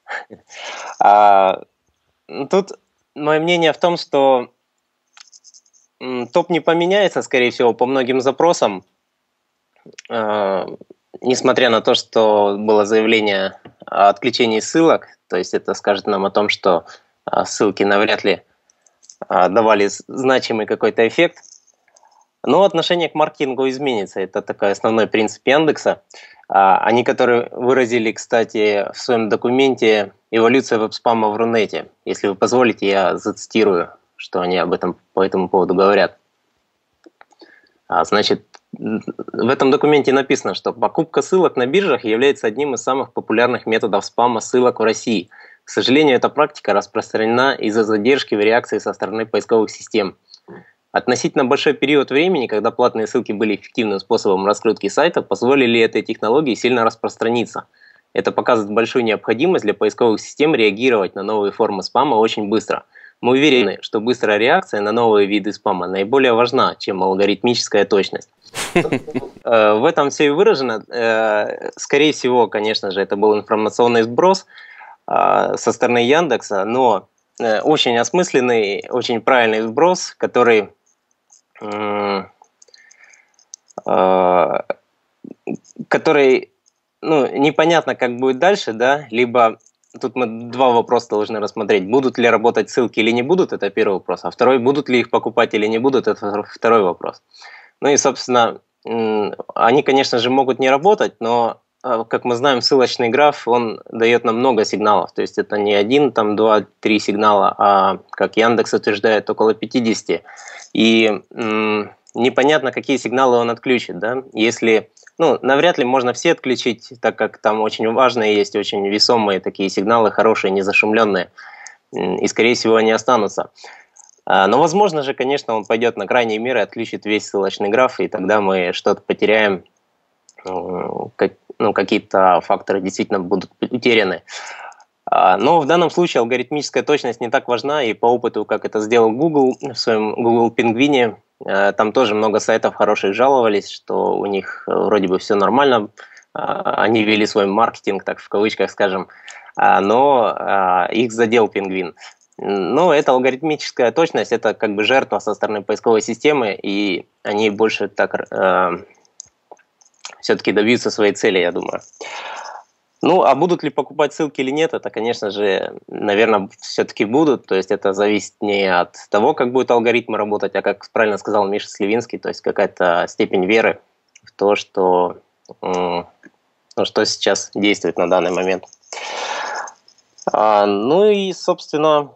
А, тут мое мнение в том, что топ не поменяется, скорее всего, по многим запросам, а, несмотря на то, что было заявление о отключении ссылок, то есть это скажет нам о том, что а, ссылки навряд ли а, давали значимый какой-то эффект. Но отношение к маркетингу изменится. Это такой основной принцип Яндекса. Они, которые выразили, кстати, в своем документе «Эволюция веб-спама в Рунете». Если вы позволите, я зацитирую, что они об этом по этому поводу говорят. Значит, в этом документе написано, что покупка ссылок на биржах является одним из самых популярных методов спама ссылок в России. К сожалению, эта практика распространена из-за задержки в реакции со стороны поисковых систем. Относительно большой период времени, когда платные ссылки были эффективным способом раскрутки сайта, позволили этой технологии сильно распространиться. Это показывает большую необходимость для поисковых систем реагировать на новые формы спама очень быстро. Мы уверены, что быстрая реакция на новые виды спама наиболее важна, чем алгоритмическая точность. В этом все и выражено. Скорее всего, конечно же, это был информационный сброс со стороны Яндекса, но очень осмысленный, очень правильный сброс, который который, ну, непонятно, как будет дальше, да, либо тут мы два вопроса должны рассмотреть. Будут ли работать ссылки или не будут, это первый вопрос. А второй, будут ли их покупать или не будут, это второй вопрос. Ну и, собственно, они, конечно же, могут не работать, но, как мы знаем, ссылочный граф, он дает нам много сигналов. То есть это не один, там, два, три сигнала, а, как Яндекс утверждает, около пятидесяти. И м, непонятно, какие сигналы он отключит, да. Если, ну, навряд ли можно все отключить, так как там очень важные есть, очень весомые такие сигналы, хорошие, незашумленные, и, скорее всего, они останутся. Но, возможно же, конечно, он пойдет на крайние меры, отключит весь ссылочный граф, и тогда мы что-то потеряем, как, ну, какие-то факторы действительно будут утеряны. Но в данном случае алгоритмическая точность не так важна, и по опыту, как это сделал Google в своем Google Penguin, там тоже много сайтов хороших жаловались, что у них вроде бы все нормально, они вели свой маркетинг, так в кавычках скажем, но их задел Penguin. Но эта алгоритмическая точность, это как бы жертва со стороны поисковой системы, и они больше так э, все-таки добьются своей цели, я думаю. Ну, а будут ли покупать ссылки или нет, это, конечно же, наверное, все-таки будут. То есть это зависит не от того, как будут алгоритмы работать, а, как правильно сказал Миша Сливинский, то есть какая-то степень веры в то, что, э, ну, что сейчас действует на данный момент. А, ну и, собственно,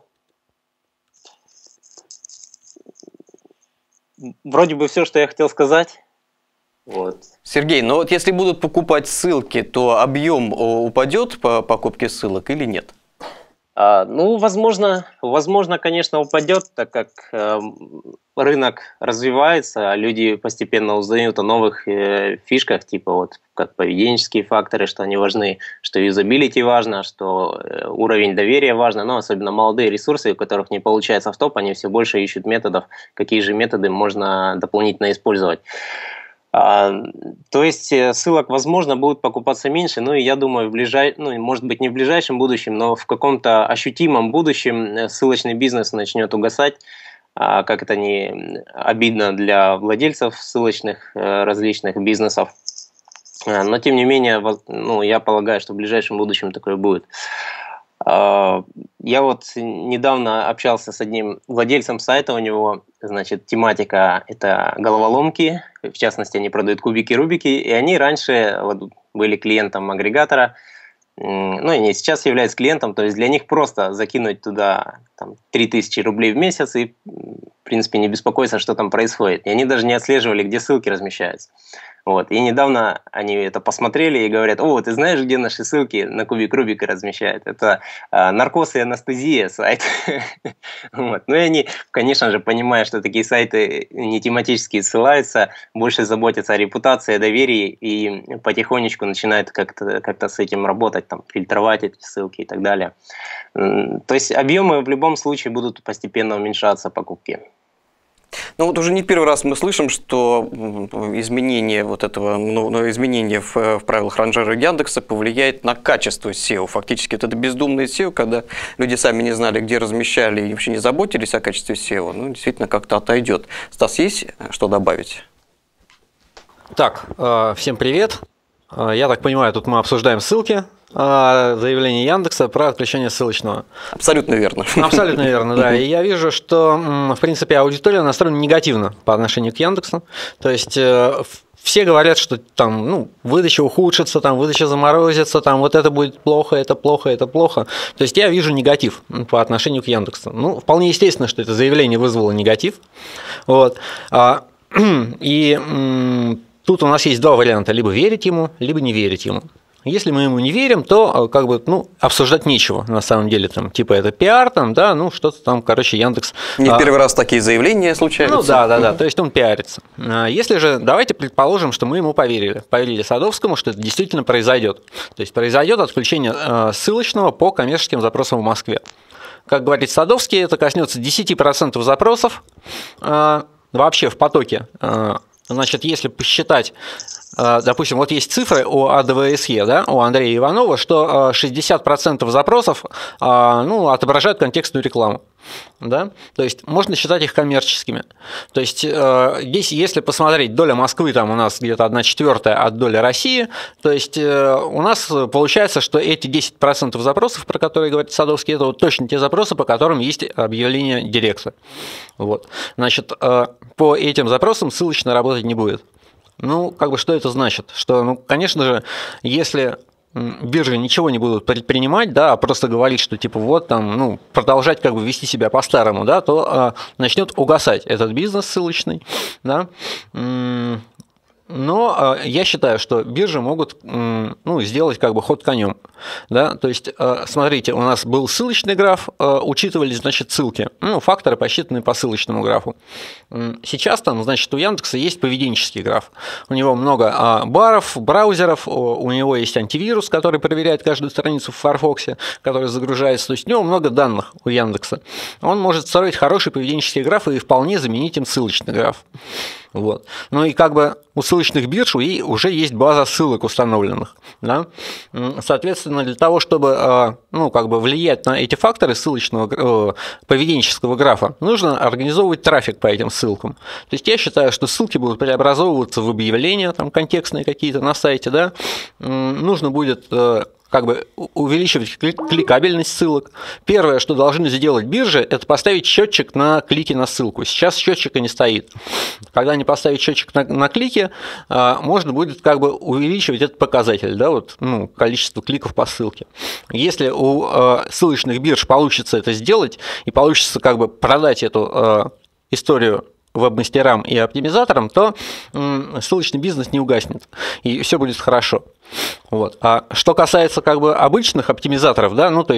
вроде бы все, что я хотел сказать. Вот.
Сергей, ну вот если будут покупать ссылки, то объем упадет по покупке ссылок или нет?
А, ну, возможно, возможно, конечно, упадет, так как э, рынок развивается, а люди постепенно узнают о новых э, фишках, типа вот как поведенческие факторы, что они важны, что юзабилити важно, что э, уровень доверия важно, но особенно молодые ресурсы, у которых не получается в топ, они все больше ищут методов, какие же методы можно дополнительно использовать. А, то есть ссылок, возможно, будут покупаться меньше, ну и я думаю, в ближай... ну, может быть, не в ближайшем будущем, но в каком-то ощутимом будущем ссылочный бизнес начнет угасать, а, как это не обидно для владельцев ссылочных различных бизнесов. Но, тем не менее, ну, я полагаю, что в ближайшем будущем такое будет. Я вот недавно общался с одним владельцем сайта, у него, значит, тематика – это головоломки, в частности, они продают кубики-рубики, и они раньше вот, были клиентом агрегатора, ну, и они сейчас являются клиентом, то есть для них просто закинуть туда там, три тысячи рублей в месяц и, в принципе, не беспокоиться, что там происходит. И они даже не отслеживали, где ссылки размещаются. Вот. И недавно они это посмотрели и говорят: о, ты знаешь, где наши ссылки на кубик Рубика размещают? Это э, наркоз и анестезия сайт. Вот. Ну и они, конечно же, понимая, что такие сайты не тематически ссылаются, больше заботятся о репутации, о доверии и потихонечку начинают как-то как-то с этим работать, там, фильтровать эти ссылки и так далее. То есть объемы в любом случае будут постепенно уменьшаться, покупки.
Ну вот уже не первый раз мы слышим, что изменение вот этого, ну, изменение в, в правилах ранжира Яндекса повлияет на качество сео. Фактически это бездумное сео, когда люди сами не знали, где размещали и вообще не заботились о качестве сео, ну действительно как-то отойдет. Стас, есть что добавить?
Так, всем привет. Я так понимаю, тут мы обсуждаем ссылки. Заявление Яндекса про отключение ссылочного.
Абсолютно верно.
Абсолютно верно, да. И я вижу, что, в принципе, аудитория настроена негативно по отношению к Яндексу. То есть все говорят, что там, ну, выдача ухудшится, там, выдача заморозится, там, вот это будет плохо, это плохо, это плохо. То есть я вижу негатив по отношению к Яндексу. Ну, вполне естественно, что это заявление вызвало негатив. Вот. И тут у нас есть два варианта: либо верить ему, либо не верить ему. Если мы ему не верим, то как бы, ну, обсуждать нечего на самом деле, там, типа это пиар, там, да, ну что-то там, короче, Яндекс.
Не в первый раз такие заявления случаются.
Ну да, да, да, то есть он пиарится. Если же, давайте предположим, что мы ему поверили, поверили Садовскому, что это действительно произойдет. То есть произойдет отключение ссылочного по коммерческим запросам в Москве. Как говорит Садовский, это коснется десять процентов запросов вообще в потоке. Значит, если посчитать, допустим, вот есть цифры у А Дэ Вэ Эс Е, да, у Андрея Иванова, что шестьдесят процентов запросов, ну, отображают контекстную рекламу. Да? То есть можно считать их коммерческими. То есть здесь, если посмотреть, доля Москвы там у нас где-то одна четвертая от доли России, то есть у нас получается, что эти десять процентов запросов, про которые говорит Садовский, это вот точно те запросы, по которым есть объявление директа. Вот. Значит, по этим запросам ссылочно работать не будет. Ну, как бы что это значит? Что, ну, конечно же, если биржи ничего не будут предпринимать, да, а просто говорить, что типа вот там, ну, продолжать как бы вести себя по-старому, да, то а, начнет угасать этот бизнес ссылочный, да. Но а, я считаю, что биржи могут, ну, сделать как бы ход конем, да, то есть, а, смотрите, у нас был ссылочный граф, а, учитывались, значит, ссылки, ну, факторы, посчитанные по ссылочному графу. Сейчас там, значит, у Яндекса есть поведенческий граф, у него много а, баров, браузеров, у него есть антивирус, который проверяет каждую страницу в Firefox, который загружается, то есть у него много данных у Яндекса. Он может строить хороший поведенческий граф и вполне заменить им ссылочный граф. Вот. Ну и как бы у ссылочных бирж уже есть база ссылок установленных. Да? Соответственно, для того, чтобы, ну, как бы влиять на эти факторы ссылочного поведенческого графа, нужно организовывать трафик по этим ссылкам. То есть я считаю, что ссылки будут преобразовываться в объявления, там, контекстные какие-то на сайте. Да? Нужно будет как бы увеличивать кликабельность ссылок. Первое, что должны сделать биржи, это поставить счетчик на клики на ссылку. Сейчас счетчика не стоит. Когда они поставят счетчик на, на клики, можно будет как бы увеличивать этот показатель, да, вот, ну, количество кликов по ссылке. Если у ссылочных бирж получится это сделать и получится как бы продать эту историю веб-мастерам и оптимизаторам, то ссылочный бизнес не угаснет, и все будет хорошо. Вот. А что касается как бы обычных оптимизаторов, да, ну то есть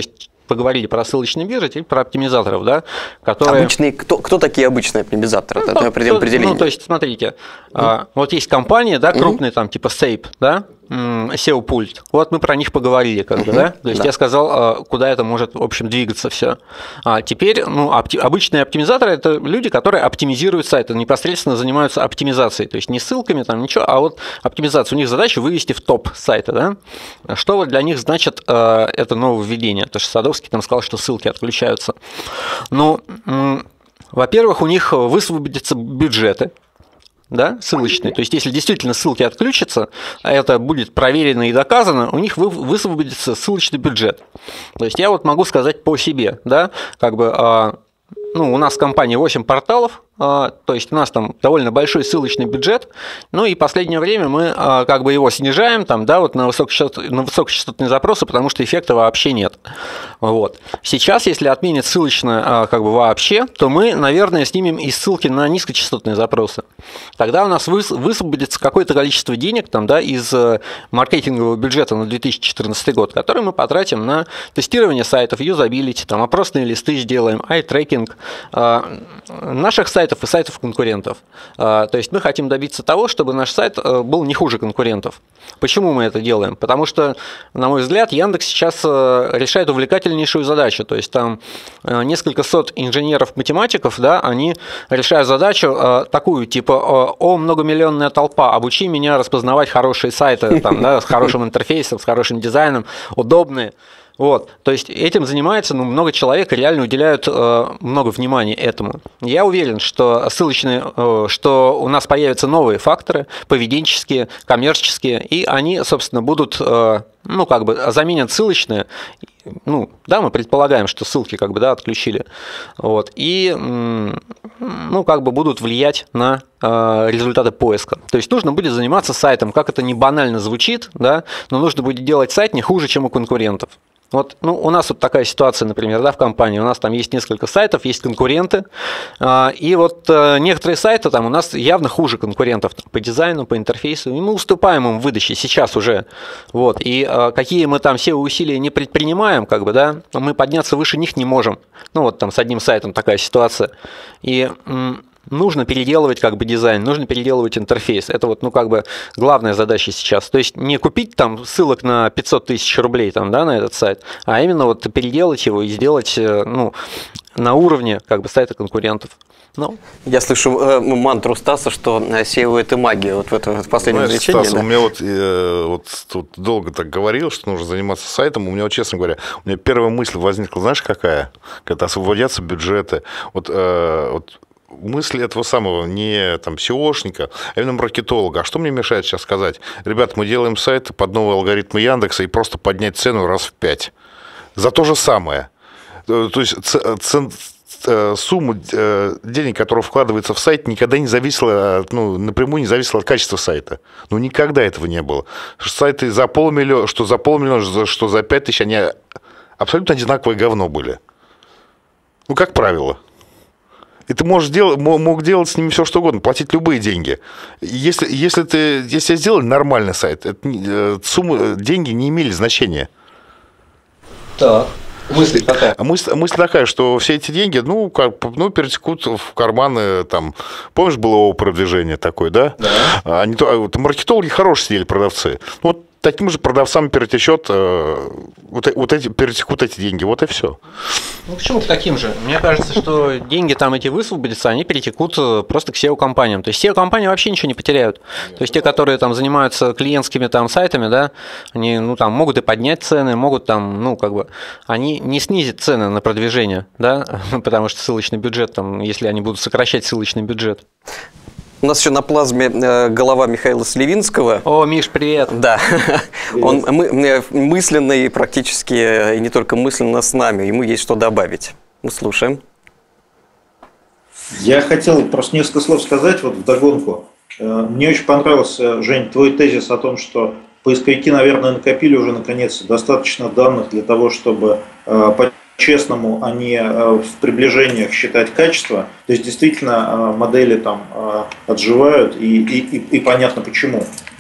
поговорили про ссылочные биржи, теперь про оптимизаторов, да, которые...
Обычные, кто, кто такие обычные оптимизаторы?
Ну,
Это
то,
определение.
Ну, то есть, смотрите, mm. а, вот есть компании, да, крупные, mm-hmm. там, типа Сейп, да, сео пульт. Вот мы про них поговорили, как бы, mm-hmm. да? То есть да. я сказал, куда это может, в общем, двигаться все. А теперь, ну, опти- обычные оптимизаторы – это люди, которые оптимизируют сайты, непосредственно занимаются оптимизацией. То есть не ссылками, там, ничего, а вот оптимизация. У них задача вывести в топ сайта, да? Что вот для них значит э, это нововведение? Потому что Садовский там сказал, что ссылки отключаются. Ну, м- во-первых, у них высвободятся бюджеты, да, ссылочные. То есть, если действительно ссылки отключатся, а это будет проверено и доказано, у них высвободится ссылочный бюджет. То есть, я вот могу сказать по себе, да, как бы, ну, у нас в компании восемь порталов, то есть у нас там довольно большой ссылочный бюджет, ну и в последнее время мы как бы его снижаем там, да, вот на, высокочастот, на высокочастотные запросы, потому что эффекта вообще нет. Вот. Сейчас, если отменят ссылочное как бы вообще, то мы, наверное, снимем и ссылки на низкочастотные запросы. Тогда у нас высвободится какое-то количество денег там, да, из маркетингового бюджета на две тысячи четырнадцатый год, который мы потратим на тестирование сайтов, юзабилити, там, опросные листы сделаем, ай-трекинг наших сайтов, сайтов и сайтов конкурентов. То есть мы хотим добиться того, чтобы наш сайт был не хуже конкурентов. Почему мы это делаем? Потому что, на мой взгляд, Яндекс сейчас решает увлекательнейшую задачу. То есть там несколько сот инженеров-математиков, да, они решают задачу такую, типа, о, многомиллионная толпа, обучи меня распознавать хорошие сайты там, да, с хорошим интерфейсом, с хорошим дизайном, удобные. Вот, то есть этим занимается, ну, много человек, реально уделяют э, много внимания этому. Я уверен, что ссылочные, э, что у нас появятся новые факторы, поведенческие, коммерческие, и они, собственно, будут, э, ну, как бы заменят ссылочные. Ну, да, мы предполагаем, что ссылки, как бы, да, отключили. Вот, и, ну, как бы будут влиять на э, результаты поиска. То есть нужно будет заниматься сайтом, как это не банально звучит, да, но нужно будет делать сайт не хуже, чем у конкурентов. Вот, ну, у нас вот такая ситуация, например, да, в компании. У нас там есть несколько сайтов, есть конкуренты. И вот некоторые сайты там у нас явно хуже конкурентов там, по дизайну, по интерфейсу. И мы уступаем им в выдаче сейчас уже. Вот. И какие мы там все усилия не предпринимаем, как бы, да, мы подняться выше них не можем. Ну, вот там с одним сайтом такая ситуация. И нужно переделывать как бы дизайн, нужно переделывать интерфейс. Это вот, ну, как бы главная задача сейчас. То есть не купить там ссылок на пятьсот тысяч рублей там, да, на этот сайт, а именно вот переделать его и сделать, ну, на уровне как бы сайта конкурентов. Ну.
Я слышу э, мантру Стаса, что сео – это магия, вот в это в последнем изречении.
Стас,
да?
у меня вот, э, вот тут долго так говорил, что нужно заниматься сайтом. У меня, вот, честно говоря, у меня первая мысль возникла, знаешь, какая? Когда освободятся бюджеты. Вот, э, вот мысли этого самого не там сеошника, а именно маркетолога. А что мне мешает сейчас сказать? Ребята, мы делаем сайт под новые алгоритмы Яндекса и просто поднять цену раз в пять. За то же самое. То есть цен, сумма денег, которая вкладывается в сайт, никогда не зависела, ну, напрямую не зависела от качества сайта. Ну, никогда этого не было. Сайты за полмиллиона, что за полмиллиона, что за пять тысяч, они абсолютно одинаковое говно были. Ну, как правило. И ты можешь делать, мог делать с ними все, что угодно, платить любые деньги. Если, если ты если сделали нормальный сайт, это, суммы, деньги не имели значения.
Так. Мысль такая.
Мысль, мысль такая, что все эти деньги, ну, как, ну, перетекут в карманы, там, помнишь, было продвижение такое, да? Да. Они, вот, маркетологи хорошие сидели, продавцы. Вот таким же продавцам перетечет, э, вот, вот эти, перетекут эти деньги, вот и все.
Ну, почему-то таким же. Мне кажется, что деньги там эти высвободятся, они перетекут просто к сео-компаниям. То есть сео-компании вообще ничего не потеряют. То есть те, которые там занимаются клиентскими там сайтами, да, они, ну, там могут и поднять цены, могут там, ну, как бы, они не снизят цены на продвижение, да, потому что ссылочный бюджет, там, если они будут сокращать ссылочный бюджет.
У нас еще на плазме э, голова Михаила Сливинского.
О, Миш, привет.
Да. Он мы, мысленно и практически, и не только мысленно с нами. Ему есть что добавить. Мы слушаем.
Я хотел просто несколько слов сказать вот вдогонку. Мне очень понравился, Жень, твой тезис о том, что поисковики, наверное, накопили уже наконец достаточно данных для того, чтобы по-честному, а не в приближениях считать качество. То есть действительно модели там отживают, и, и, и понятно почему.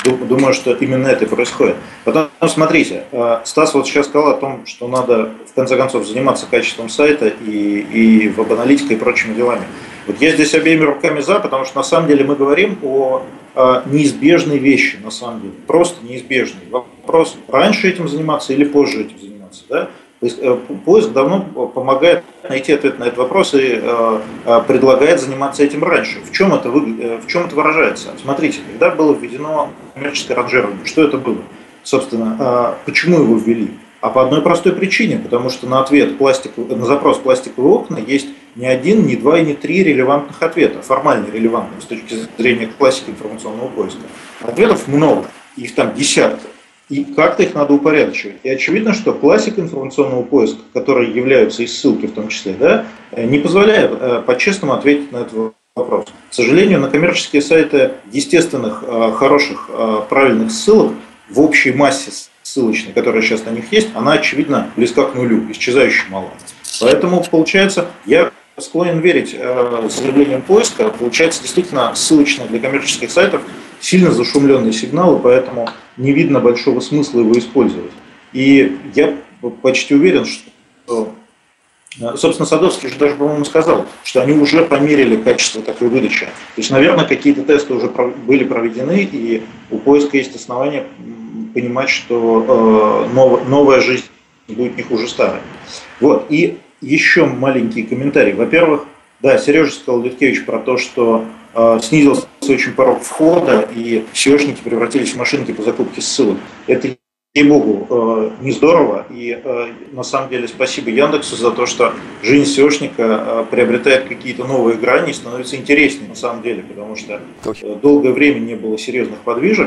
Думаю, что именно это и происходит. Потом, смотрите, Стас вот сейчас сказал о том, что надо, в конце концов, заниматься качеством сайта и, и веб-аналитикой и прочими делами. Вот я здесь обеими руками за, потому что на самом деле мы говорим о, о неизбежной вещи, на самом деле, просто неизбежной. Вопрос, раньше этим заниматься или позже этим заниматься, да? То есть поиск давно помогает найти ответ на этот вопрос и э, предлагает заниматься этим раньше. В чем это, вы, в чем это выражается? Смотрите, когда было введено коммерческое ранжирование, что это было? Собственно, э, почему его ввели? А по одной простой причине, потому что на ответ пластик, на запрос пластиковые окна есть не один, не два и не три релевантных ответа, формально релевантных с точки зрения классики информационного поиска. Ответов много, их там десятки. И как-то их надо упорядочивать. И очевидно, что классика информационного поиска, которые являются и ссылки в том числе, да, не позволяет по-честному ответить на этот вопрос. К сожалению, на коммерческие сайты естественных, хороших, правильных ссылок в общей массе ссылочной, которая сейчас на них есть, она, очевидно, близка к нулю, исчезающе мало. Поэтому, получается, я склонен верить э, заявлениям поиска, получается, действительно, ссылочные для коммерческих сайтов сильно зашумленные сигналы, поэтому не видно большого смысла его использовать. И я почти уверен, что, собственно, Садовский же даже, по-моему, сказал, что они уже померили качество такой выдачи. То есть, наверное, какие-то тесты уже были проведены, и у поиска есть основания понимать, что э, новая жизнь будет не хуже старой. Вот. И еще маленький комментарий. Во-первых, да, Сережа сказал, Литкевич, про то, что э, снизился очень порог входа, и сеошники превратились в машинки по закупке ссылок. Это, ей-богу, э, не здорово. И э, на самом деле спасибо Яндексу за то, что жизнь сеошника э, приобретает какие-то новые грани и становится интереснее на самом деле, потому что э, долгое время не было серьезных подвижек.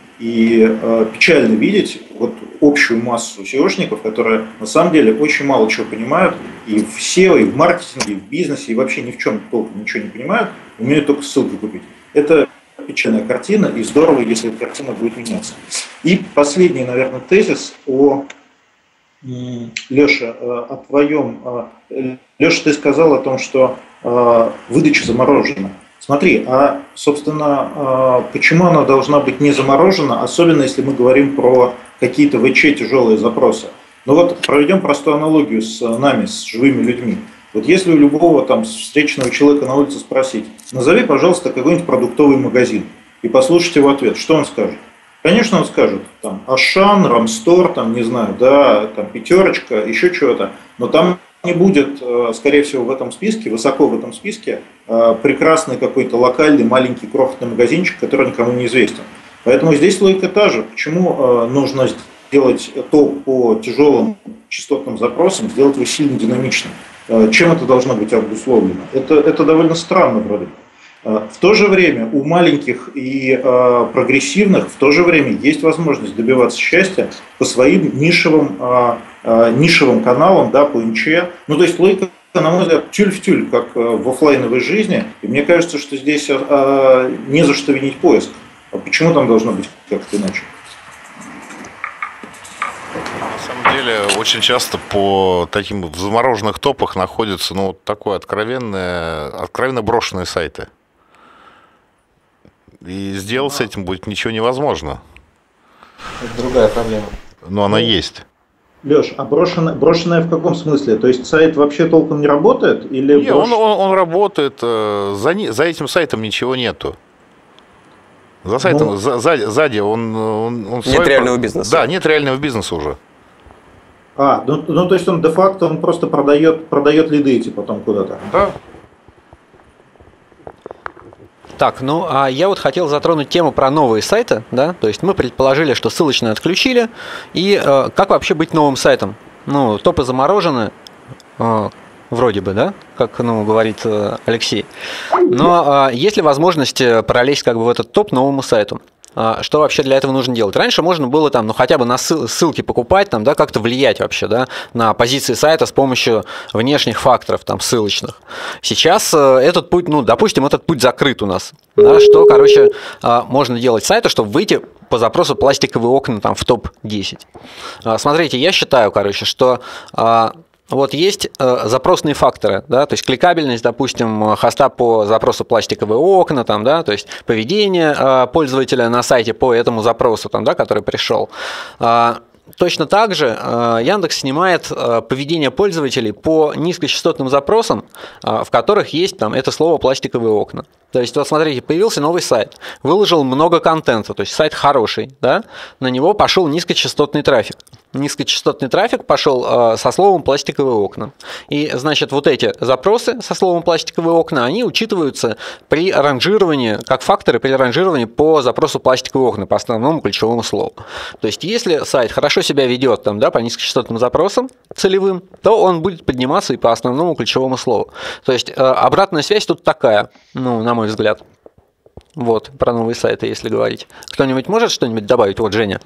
И э, печально видеть вот общую массу сеошников, которые на самом деле очень мало чего понимают и в сео, и в маркетинге, и в бизнесе, и вообще ни в чем толком ничего не понимают, умеют только ссылки купить. Это печальная картина, и здорово, если эта картина будет меняться. И последний, наверное, тезис о Леша, о твоем. Леша, ты сказал о том, что выдача заморожена. Смотри, а, собственно, почему она должна быть не заморожена, особенно если мы говорим про какие-то ВЧ тяжелые запросы? Ну вот проведем простую аналогию с нами, с живыми людьми. Вот если у любого там встречного человека на улице спросить, назови, пожалуйста, какой-нибудь продуктовый магазин, и послушайте его ответ, что он скажет? Конечно, он скажет, там, Ашан, Рамстор, там, не знаю, да, там, Пятерочка, еще чего-то, но там не будет, скорее всего, в этом списке, высоко в этом списке, прекрасный какой-то локальный маленький крохотный магазинчик, который никому не известен. Поэтому здесь логика та же. Почему нужно сделать топ по тяжелым частотным запросам, сделать его сильно динамичным? Чем это должно быть обусловлено? Это, это довольно странно вроде. В то же время у маленьких и э, прогрессивных в то же время есть возможность добиваться счастья по своим нишевым, э, э, нишевым каналам, да, по НЧ. Ну, то есть логика, на мой взгляд, тюль в тюль, как в офлайновой жизни. И мне кажется, что здесь э, не за что винить поиск. А почему там должно быть как-то иначе?
На самом деле, очень часто по таким в замороженных топах находятся, ну, вот такое откровенное, откровенно брошенные сайты. И сделать с этим будет ничего невозможно.
Это другая проблема.
Но она есть.
Леш, а брошенная, брошенная в каком смысле? То есть сайт вообще толком не работает? Или
не, брош... он, он, он работает, за, за этим сайтом ничего нету. За сайтом, ну, за, за, сзади он... он, он
нет
свой...
реального бизнеса.
Да, нет реального бизнеса уже.
А, ну, ну то есть он де-факто он просто продает, продает лиды эти потом куда-то.
Да.
Так, ну а я вот хотел затронуть тему про новые сайты, да, то есть мы предположили, что ссылочные отключили, и э, как вообще быть новым сайтом? Ну, топы заморожены, э, вроде бы, да, как, ну, говорит э, Алексей, но э, есть ли возможность пролезть как бы в этот топ новому сайту? Что вообще для этого нужно делать? Раньше можно было там, ну, хотя бы на ссылки покупать, там, да, как-то влиять вообще, да, на позиции сайта с помощью внешних факторов, там, ссылочных. Сейчас этот путь, ну, допустим, этот путь закрыт у нас. Да, что, короче, можно делать сайту, чтобы выйти по запросу пластиковые окна там в топ десять. Смотрите, я считаю, короче, что вот есть э, запросные факторы, да, то есть кликабельность, допустим, хоста по запросу пластиковые окна, там, да, то есть поведение э, пользователя на сайте по этому запросу, там, да, который пришел. А, точно так же э, Яндекс снимает э, поведение пользователей по низкочастотным запросам, э, в которых есть там это слово пластиковые окна. То есть, вот смотрите, появился новый сайт, выложил много контента, то есть сайт хороший, да, на него пошел низкочастотный трафик. Низкочастотный трафик пошел э, со словом пластиковые окна. И, значит, вот эти запросы со словом пластиковые окна, они учитываются при ранжировании, как факторы при ранжировании по запросу пластиковые окна, по основному ключевому слову. То есть, если сайт хорошо себя ведет там, да, по низкочастотным запросам целевым, то он будет подниматься и по основному ключевому слову. То есть, э, обратная связь тут такая, ну, на мой взгляд. Вот, про новые сайты, если говорить. Кто-нибудь может что-нибудь добавить? Вот, Женя.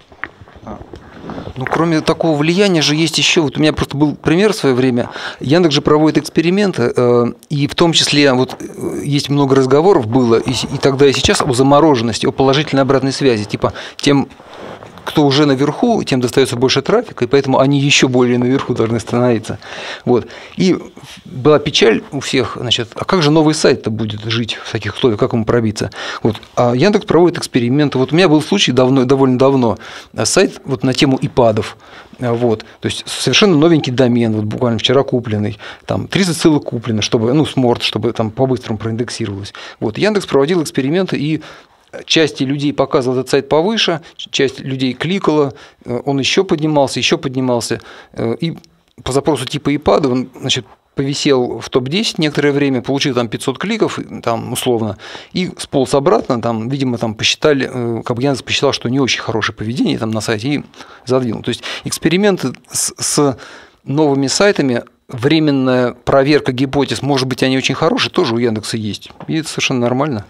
Ну, кроме такого влияния же есть еще, вот у меня просто был пример в свое время, Яндекс же проводит эксперименты, э, и в том числе вот есть много разговоров было, и, и тогда, и сейчас, о замороженности, о положительной обратной связи, типа тем, кто уже наверху, тем достается больше трафика, и поэтому они еще более наверху должны становиться. Вот. И была печаль у всех, значит, а как же новый сайт-то будет жить в таких условиях, как ему пробиться? Вот. А Яндекс проводит эксперименты. Вот у меня был случай давно, довольно давно, сайт вот на тему ипадов. Вот. То есть совершенно новенький домен, вот буквально вчера купленный, там тридцать ссылок куплено, чтобы, ну, сморт, чтобы там по-быстрому проиндексировалось. Вот. Яндекс проводил эксперименты, и части людей показывал этот сайт повыше, часть людей кликала, он еще поднимался, еще поднимался. И по запросу типа ипада он, значит, повисел в топ десять некоторое время, получил там пятьсот кликов, там, условно, и сполз обратно, там, видимо, там посчитали, как бы Яндекс посчитал, что не очень хорошее поведение там на сайте, и задвинул. То есть эксперименты с, с новыми сайтами, временная проверка гипотез, может быть, они очень хорошие, тоже у Яндекса есть. И это совершенно нормально.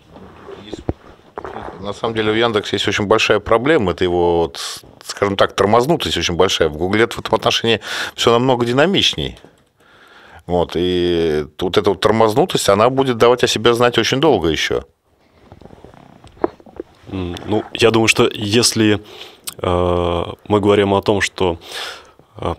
На самом деле у Яндекса есть очень большая проблема, это его, вот, скажем так, тормознутость очень большая. В Гугле в этом отношении все намного динамичней. Вот, и вот эта вот тормознутость, она будет давать о себе знать очень долго еще.
Ну, я думаю, что если э, мы говорим о том, что э,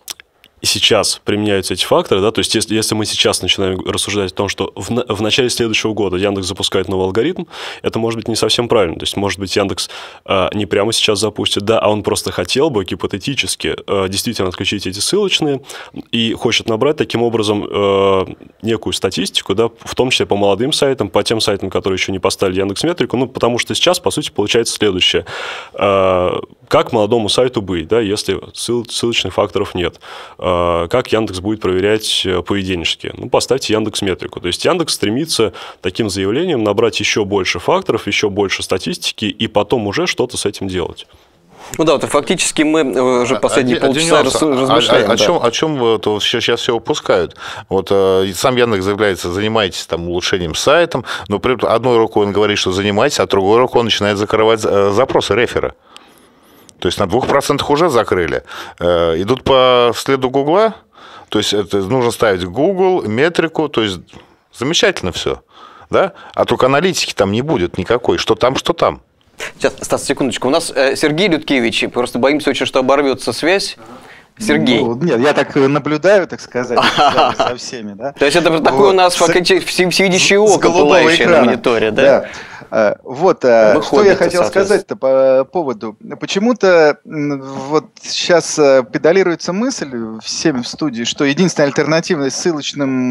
сейчас применяются эти факторы, да, то есть если, если мы сейчас начинаем рассуждать о том, что в, в начале следующего года Яндекс запускает новый алгоритм, это может быть не совсем правильно. То есть, может быть, Яндекс э, не прямо сейчас запустит, да, а он просто хотел бы гипотетически э, действительно отключить эти ссылочные и хочет набрать таким образом э, некую статистику, да, в том числе по молодым сайтам, по тем сайтам, которые еще не поставили Яндекс.Метрику, ну, потому что сейчас, по сути, получается следующее. Э, как молодому сайту быть, да, если ссыл, ссылочных факторов нет? Как Яндекс будет проверять поведенчески? Ну, поставьте Яндекс.Метрику. То есть Яндекс стремится таким заявлением набрать еще больше факторов, еще больше статистики, и потом уже что-то с этим делать.
Ну да, вот фактически мы уже последние
один,
полчаса
один
размышляем.
О, о,
да.
чем, о чем вот, сейчас все упускают? Вот сам Яндекс заявляется, занимайтесь там улучшением сайта, но при этом одной рукой он говорит, что занимайтесь, а другой рукой он начинает закрывать запросы рефера. То есть на двух процентах уже закрыли. Э, идут по следу Гугла, то есть это нужно ставить Google, метрику, то есть замечательно все, да? А только аналитики там не будет никакой, что там, что там.
Сейчас, Стас, секундочку. У нас э, Сергей Людкевич, просто боимся очень, что оборвется связь. Сергей.
Ну, нет, я так наблюдаю, так сказать, со всеми, да.
То есть это такой у нас всевидящее око, пылающее на мониторе, да?
Вот, что я хотел сказать-то по поводу. Почему-то вот сейчас педалируется мысль всеми в студии, что единственной альтернативой ссылочным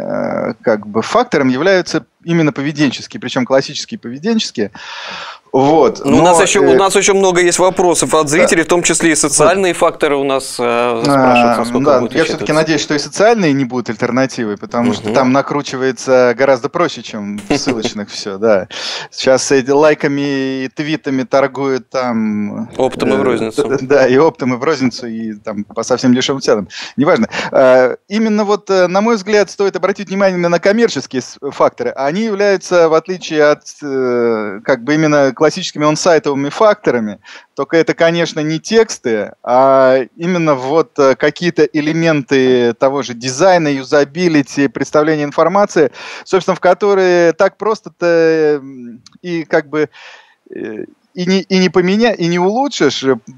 как бы фактором являются именно поведенческие, причем классические поведенческие. Вот.
Но, но, у, нас еще, э... у нас еще много есть вопросов от зрителей, да. В том числе и социальные вот. факторы у нас э, спрашивают, насколько
да,
будет
я все-таки надеюсь, что и социальные не будут альтернативой, потому угу. что там накручивается гораздо проще, чем в ссылочных все, да. Сейчас эти лайками и твитами торгуют там...
Оптом и в розницу.
Да, и оптом и в розницу, и там по совсем дешевым ценам. Неважно. Именно вот, на мой взгляд, стоит обратить внимание на коммерческие факторы. Они являются, в отличие от как бы именно классическими онсайтовыми факторами, только это, конечно, не тексты, а именно вот какие-то элементы того же дизайна, юзабилити, представления информации, собственно, в которые так просто-то и как бы и не, и не поменяешь, и не улучшишь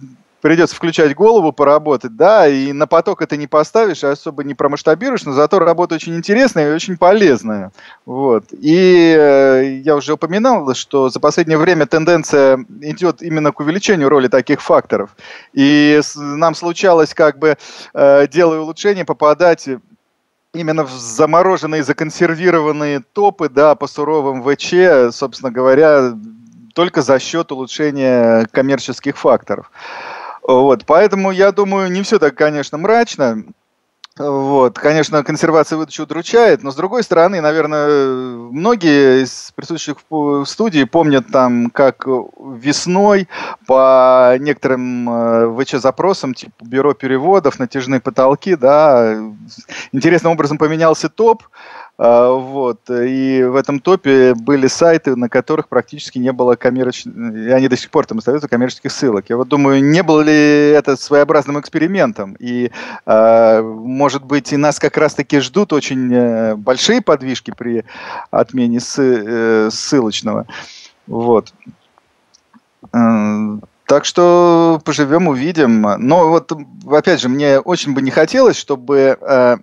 придется включать голову, поработать, да, и на поток это не поставишь, особо не промасштабируешь, но зато работа очень интересная и очень полезная. Вот. И э, я уже упоминал, что за последнее время тенденция идет именно к увеличению роли таких факторов. И с, нам случалось, как бы, э, делая улучшения, попадать именно в замороженные, законсервированные топы, да, по суровым ВЧ, собственно говоря, только за счет улучшения коммерческих факторов. Вот, поэтому, я думаю, не все так, конечно, мрачно. Вот, конечно, консервация выдачи удручает, но, с другой стороны, наверное, многие из присутствующих в студии помнят, там, как весной по некоторым ВЧ-запросам, типа бюро переводов, натяжные потолки, да, интересным образом поменялся топ. Вот, и в этом топе были сайты, на которых практически не было коммерческих, и они до сих пор там остаются, коммерческих ссылок. Я вот думаю, не было ли это своеобразным экспериментом, и, может быть, и нас как раз-таки ждут очень большие подвижки при отмене ссылочного. Вот. Так что поживем, увидим. Но вот, опять же, мне очень бы не хотелось, чтобы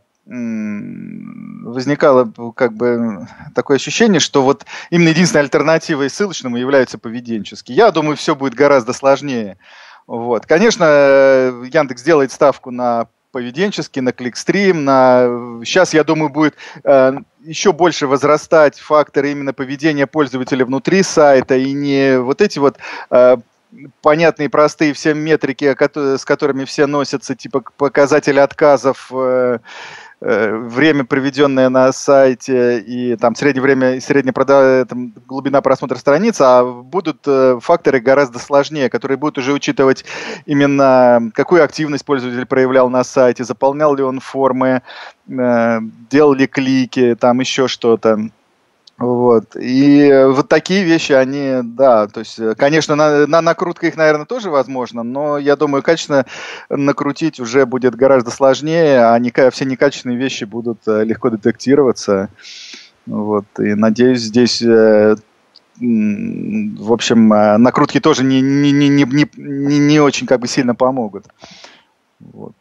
возникало как бы такое ощущение, что вот именно единственной альтернативой ссылочному являются поведенческие. Я думаю, все будет гораздо сложнее. Вот. Конечно, Яндекс делает ставку на поведенческий, на кликстрим, на... Сейчас, я думаю, будет э, еще больше возрастать факторы именно поведения пользователя внутри сайта, и не вот эти вот э, понятные, простые всем метрики, с которыми все носятся, типа показатели отказов, э, время, проведенное на сайте, и там среднее время, средняя прода, там, глубина просмотра страниц, а будут э, факторы гораздо сложнее, которые будут уже учитывать именно какую активность пользователь проявлял на сайте, заполнял ли он формы, э, делал ли клики, там еще что-то. Вот. И вот такие вещи, они, да, то есть, конечно, на, на накрутка их, наверное, тоже возможно, но я думаю, качественно накрутить уже будет гораздо сложнее, а не, все некачественные вещи будут легко детектироваться. Вот. И надеюсь, здесь, в общем, накрутки тоже не, не, не, не, не, не очень как бы сильно помогут. Вот.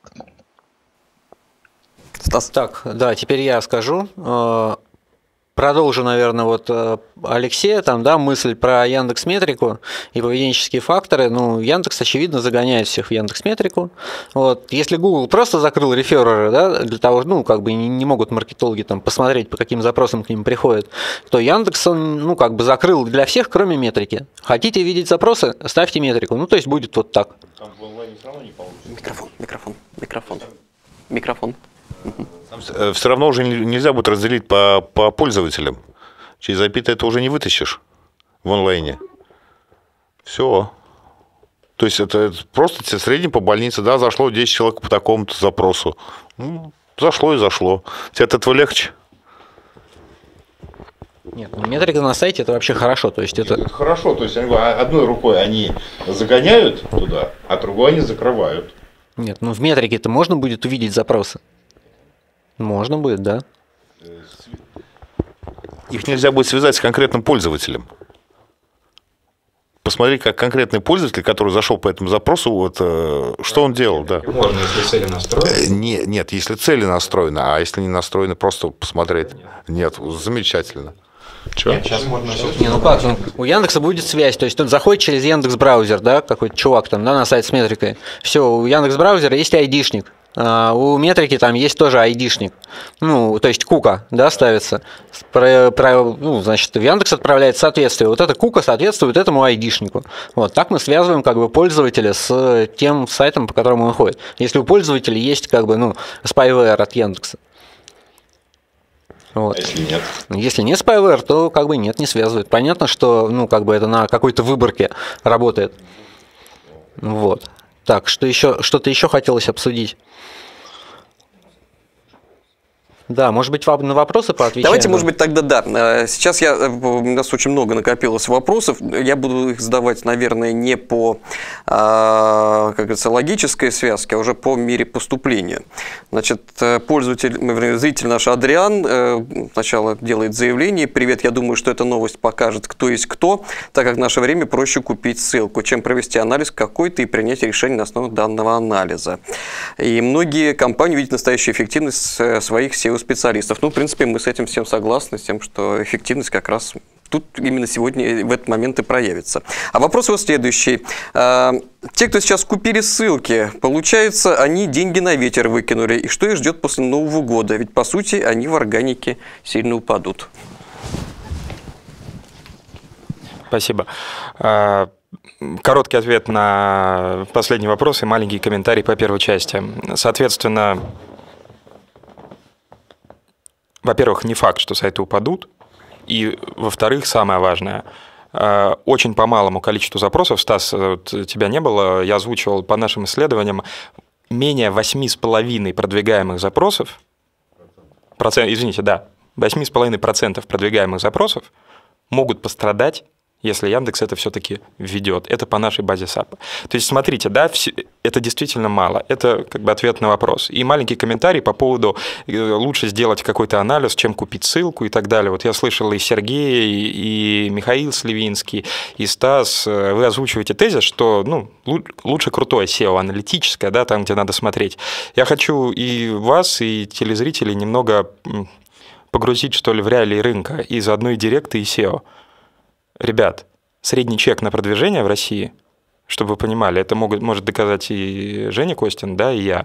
Стас? Так, да, теперь я скажу. Продолжу, наверное, вот Алексея, там, да, мысль про Яндекс.Метрику и поведенческие факторы. Ну, Яндекс, очевидно, загоняет всех в Яндекс.Метрику. Вот. Если Google просто закрыл рефереры, да, для того, ну, как бы не, не могут маркетологи там посмотреть, по каким запросам к ним приходят, то Яндекс, он, ну, как бы закрыл для всех, кроме метрики. Хотите видеть запросы, ставьте метрику. Ну, то есть будет вот так. Там в онлайне все равно не
получится. Микрофон, микрофон, микрофон, микрофон.
Там все равно уже нельзя будет разделить по, по пользователям. Через ай пи ты это уже не вытащишь в онлайне. Все. То есть это, это просто средний по больнице, да, зашло десять человек по такому-то запросу. Ну, зашло и зашло. Тебе от этого легче?
Нет, ну, метрика на сайте это вообще хорошо. То есть это...
это хорошо. То есть одной рукой они загоняют туда, а другой они закрывают.
Нет, ну в метрике-то можно будет увидеть запросы. Можно будет, да.
Их нельзя будет связать с конкретным пользователем. Посмотреть, как конкретный пользователь, который зашел по этому запросу, вот, что он делал. Да.
Можно, если цели настроены.
Нет, нет, если цели настроены, а если не настроены, просто посмотреть. Нет, замечательно.
Че? Нет, сейчас можно все.
Не, ну как, ну, у Яндекса будет связь, то есть он заходит через Яндекс браузер, да, какой-то чувак там, да, на сайт с метрикой. Все, у Яндекс браузера есть айдишник. Uh, у метрики там есть тоже айдишник, ну, то есть кука, да, ставится, про, про, ну, значит, в Яндекс отправляет соответствие, вот эта кука соответствует этому айдишнику, вот, так мы связываем, как бы, пользователя с тем сайтом, по которому он ходит, если у пользователя есть, как бы, ну, spyware от Яндекса. Вот.
А если нет?
Если нет spyware, то, как бы, нет, не связывает, понятно, что, ну, как бы, это на какой-то выборке работает, вот. Так, что еще, что-то еще хотелось обсудить? Да, может быть, на вопросы поотвечаем?
Давайте,
да?
может быть, тогда да. Сейчас я, у нас очень много накопилось вопросов. Я буду их задавать, наверное, не по, как говорится, логической связке, а уже по мере поступления. Значит, пользователь, зритель наш Адриан сначала делает заявление. Привет, я думаю, что эта новость покажет, кто есть кто, так как в наше время проще купить ссылку, чем провести анализ какой-то и принять решение на основе данного анализа. И многие компании видят настоящую эффективность своих сео-специалистов. Ну, в принципе, мы с этим всем согласны, с тем, что эффективность как раз тут именно сегодня, в этот момент и проявится. А вопрос вот следующий. Те, кто сейчас купили ссылки, получается, они деньги на ветер выкинули. И что их ждет после Нового года? Ведь, по сути, они в органике сильно упадут.
Спасибо. Короткий ответ на последний вопрос и маленький комментарий по первой части. Соответственно, во-первых, не факт, что сайты упадут. И, во-вторых, самое важное, очень по малому количеству запросов, Стас, вот тебя не было, я озвучивал по нашим исследованиям, менее восемь с половиной продвигаемых запросов, процент, извините, да, восемь с половиной процентов продвигаемых запросов могут пострадать, если Яндекс это все-таки введет. Это по нашей базе САПа. То есть, смотрите, да, это действительно мало. Это как бы ответ на вопрос. И маленький комментарий по поводу лучше сделать какой-то анализ, чем купить ссылку и так далее. Вот я слышал и Сергей, и Михаил Сливинский, и Стас. Вы озвучиваете тезис, что ну, лучше крутое сео, аналитическое, да, там, где надо смотреть. Я хочу и вас, и телезрителей немного погрузить, что ли, в реалии рынка. И заодно и директы, и сео. Ребят, средний чек на продвижение в России, чтобы вы понимали, это могут, может доказать и Женя Костин, да, и я,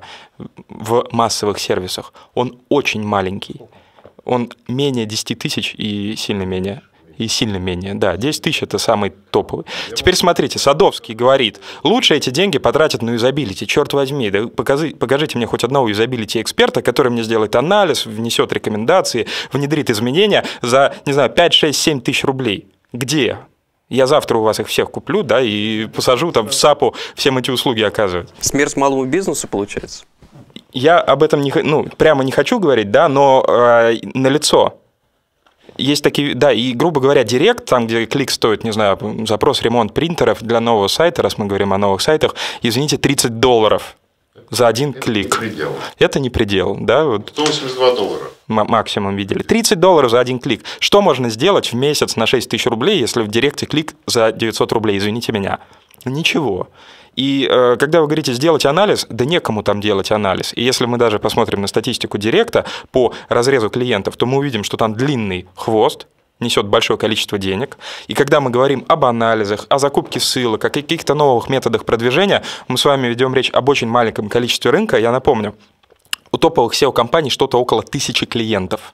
в массовых сервисах, он очень маленький. Он менее десяти тысяч и сильно менее. И сильно менее, да, десять тысяч – это самый топовый. Теперь смотрите, Садовский говорит, лучше эти деньги потратят на юзабилити, черт возьми, да покажи, покажите мне хоть одного юзабилити-эксперта, который мне сделает анализ, внесет рекомендации, внедрит изменения за, не знаю, пять, шесть, семь тысяч рублей. Где? Я завтра у вас их всех куплю, да, и посажу там в САПу всем эти услуги оказывать.
Смерть малому бизнесу получается?
Я об этом не, ну, прямо не хочу говорить, да, но э, налицо. Есть такие, да, и, грубо говоря, директ, там, где клик стоит, не знаю, запрос ремонт принтеров для нового сайта, раз мы говорим о новых сайтах, извините, тридцать долларов за один
это
клик.
Не предел.
Это не предел, да? Вот.
сто восемьдесят два доллара.
Максимум видели. тридцать долларов за один клик. Что можно сделать в месяц на шесть тысяч рублей, если в директе клик за девятьсот рублей? Извините меня. Ничего. И э, когда вы говорите сделать анализ, да некому там делать анализ. И если мы даже посмотрим на статистику директа по разрезу клиентов, то мы увидим, что там длинный хвост, несет большое количество денег. И когда мы говорим об анализах, о закупке ссылок, о каких-то новых методах продвижения, мы с вами ведем речь об очень маленьком количестве рынка. Я напомню, у топовых сео-компаний что-то около тысячи клиентов.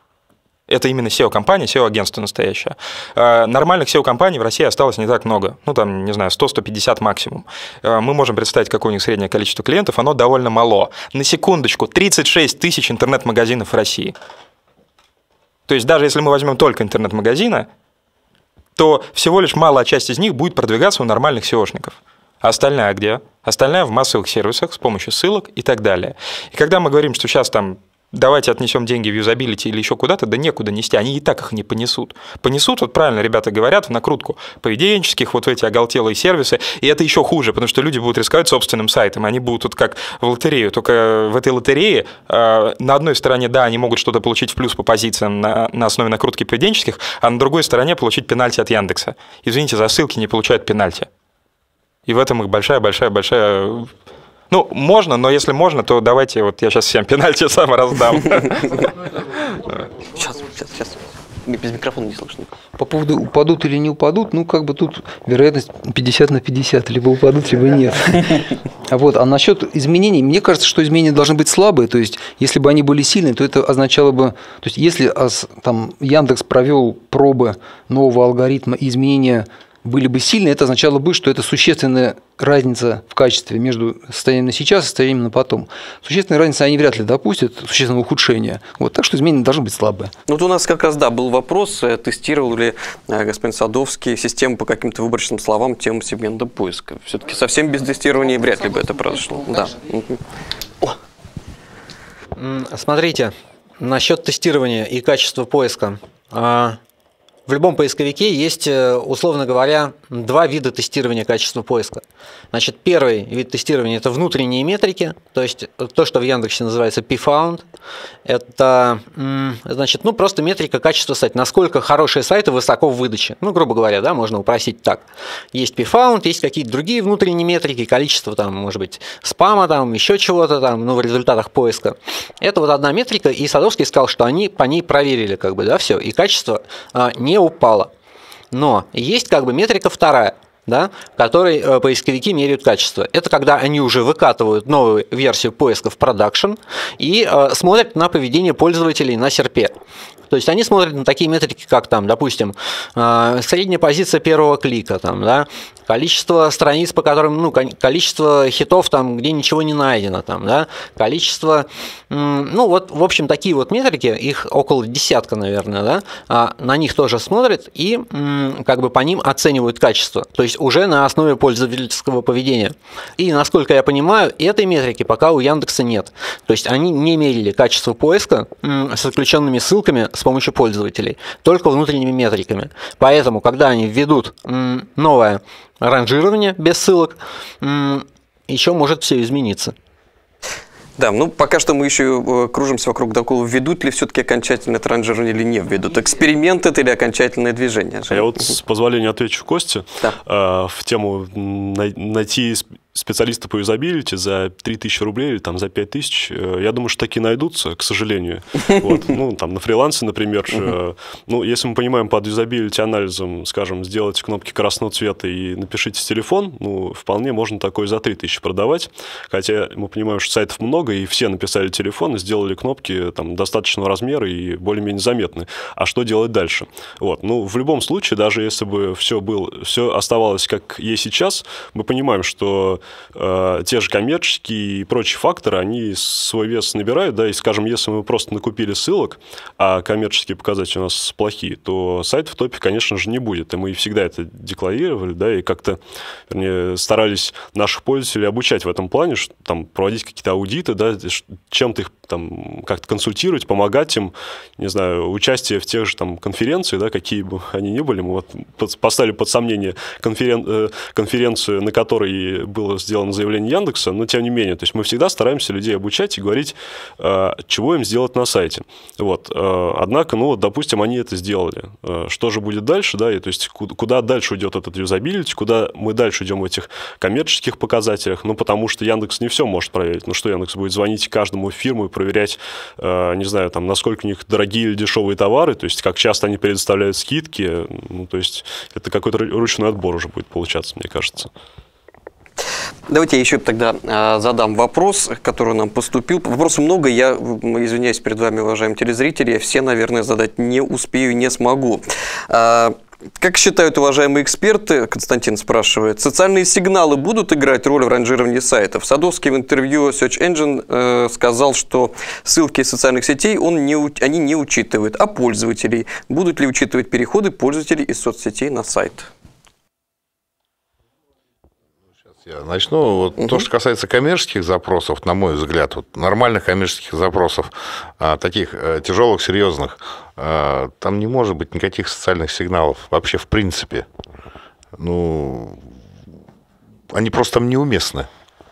Это именно сео-компания, сео-агентство настоящее. Нормальных сео-компаний в России осталось не так много. Ну, там, не знаю, сто - сто пятьдесят максимум. Мы можем представить, какое у них среднее количество клиентов. Оно довольно мало. На секундочку, тридцать шесть тысяч интернет-магазинов в России. То есть даже если мы возьмем только интернет-магазины, то всего лишь малая часть из них будет продвигаться у нормальных сеошников. А остальная где? Остальная в массовых сервисах с помощью ссылок и так далее. И когда мы говорим, что сейчас там давайте отнесем деньги в юзабилити или еще куда-то, да некуда нести, они и так их не понесут. Понесут, вот правильно ребята говорят, в накрутку поведенческих, вот в эти оголтелые сервисы, и это еще хуже, потому что люди будут рисковать собственным сайтом, они будут вот как в лотерею, только в этой лотерее э, на одной стороне, да, они могут что-то получить в плюс по позициям на, на основе накрутки поведенческих, а на другой стороне получить пенальти от Яндекса. Извините, за ссылки не получают пенальти. И в этом их большая-большая-большая... Ну, можно, но если можно, то давайте, вот я сейчас всем пенальти сам раздам.
Сейчас, сейчас, сейчас. Без микрофона не слышно.
По поводу упадут или не упадут, ну, как бы тут вероятность пятьдесят на пятьдесят, либо упадут, либо нет. А вот, а насчет изменений, мне кажется, что изменения должны быть слабые, то есть, если бы они были сильные, то это означало бы, то есть, если там Яндекс провел пробы нового алгоритма и изменения были бы сильные, это означало бы, что это существенная разница в качестве между состоянием на сейчас и состоянием на потом. Существенной разницы они вряд ли допустят, существенного ухудшения. Вот, так что изменения должны быть слабые.
Ну, вот у нас как раз, да, был вопрос, тестировал ли господин Садовский систему по каким-то выборочным словам тем сегмента поиска. Все-таки совсем без тестирования вряд ли бы это произошло. Да.
Смотрите, насчет тестирования и качества поиска. В любом поисковике есть, условно говоря, два вида тестирования качества поиска. Значит, первый вид тестирования – это внутренние метрики, то есть то, что в Яндексе называется пи-фаунд. Это, значит, ну, просто метрика качества сайта, насколько хорошие сайты высоко в выдаче. Ну, грубо говоря, да, можно упросить так. Есть пи-фаунд, есть какие-то другие внутренние метрики, количество, там, может быть, спама, там, еще чего-то там, ну, в результатах поиска. Это вот одна метрика, и Садовский сказал, что они по ней проверили, как бы, да, все, и качество а, не упало. Но есть как бы метрика вторая, да, которой э, поисковики меряют качество. Это когда они уже выкатывают новую версию поиска в продакшн и э, смотрят на поведение пользователей на серпе. То есть они смотрят на такие метрики, как там, допустим, э, средняя позиция первого клика, там, да, количество страниц, по которым, ну, количество хитов, там, где ничего не найдено, там, да, количество, ну, вот, в общем, такие вот метрики, их около десятка, наверное, да, а на них тоже смотрят и как бы по ним оценивают качество, то есть уже на основе пользовательского поведения. И, насколько я понимаю, этой метрики пока у Яндекса нет. То есть они не мерили качество поиска с отключенными ссылками с помощью пользователей, только внутренними метриками. Поэтому, когда они введут новое ранжирование без ссылок, еще может все измениться.
Да, ну пока что мы еще кружимся вокруг такого, введут ли все-таки окончательное ранжирование или не введут. Эксперимент это или окончательное движение?
Я вот с позволения отвечу Косте, да. э, в тему найти специалиста по юзабилити за три тысячи рублей или там, за пять тысяч, я думаю, что такие найдутся, к сожалению. Вот. Ну, там, на фрилансе, например, uh-huh. ну, если мы понимаем под юзабилити анализом, скажем, сделайте кнопки красного цвета и напишите телефон, ну, вполне можно такое за три тысячи продавать, хотя мы понимаем, что сайтов много, и все написали телефон и сделали кнопки там, достаточного размера и более-менее заметны. А что делать дальше? Вот. Ну, в любом случае, даже если бы все, было, все оставалось как есть сейчас, мы понимаем, что те же коммерческие и прочие факторы, они свой вес набирают, да, и, скажем, если мы просто накупили ссылок, а коммерческие показатели у нас плохие, то сайт в топе, конечно же, не будет, и мы всегда это декларировали, да, и как-то, вернее, старались наших пользователей обучать в этом плане, что, там, проводить какие-то аудиты, да, чем-то их там как-то консультировать, помогать им, не знаю, участие в тех же там конференциях, да, какие бы они ни были, мы вот поставили под сомнение конферен... конференцию, на которой было сделано заявление Яндекса, но тем не менее, то есть мы всегда стараемся людей обучать и говорить, чего им сделать на сайте. Вот. Однако, ну вот, допустим, они это сделали. Что же будет дальше, да, и, то есть куда дальше уйдет этот юзабилити, куда мы дальше идем в этих коммерческих показателях, ну потому что Яндекс не все может проверить. Ну что, Яндекс будет звонить каждому фирму и проверять, не знаю, там, насколько у них дорогие или дешевые товары, то есть как часто они предоставляют скидки, ну то есть это какой-то ручной отбор уже будет получаться, мне кажется.
Давайте я еще тогда э, задам вопрос, который нам поступил. Вопросов много, я извиняюсь перед вами, уважаемые телезрители, я все, наверное, задать не успею, не смогу. Э, как считают уважаемые эксперты, Константин спрашивает, социальные сигналы будут играть роль в ранжировании сайтов? Садовский в интервью Search Engine э, сказал, что ссылки из социальных сетей он не, они не учитывают, а пользователей. Будут ли учитывать переходы пользователей из соцсетей на сайт?
Я начну. Вот угу. То, что касается коммерческих запросов, на мой взгляд, вот нормальных коммерческих запросов, а, таких а, тяжелых, серьезных, а, там не может быть никаких социальных сигналов вообще в принципе. Ну, они просто там неуместны.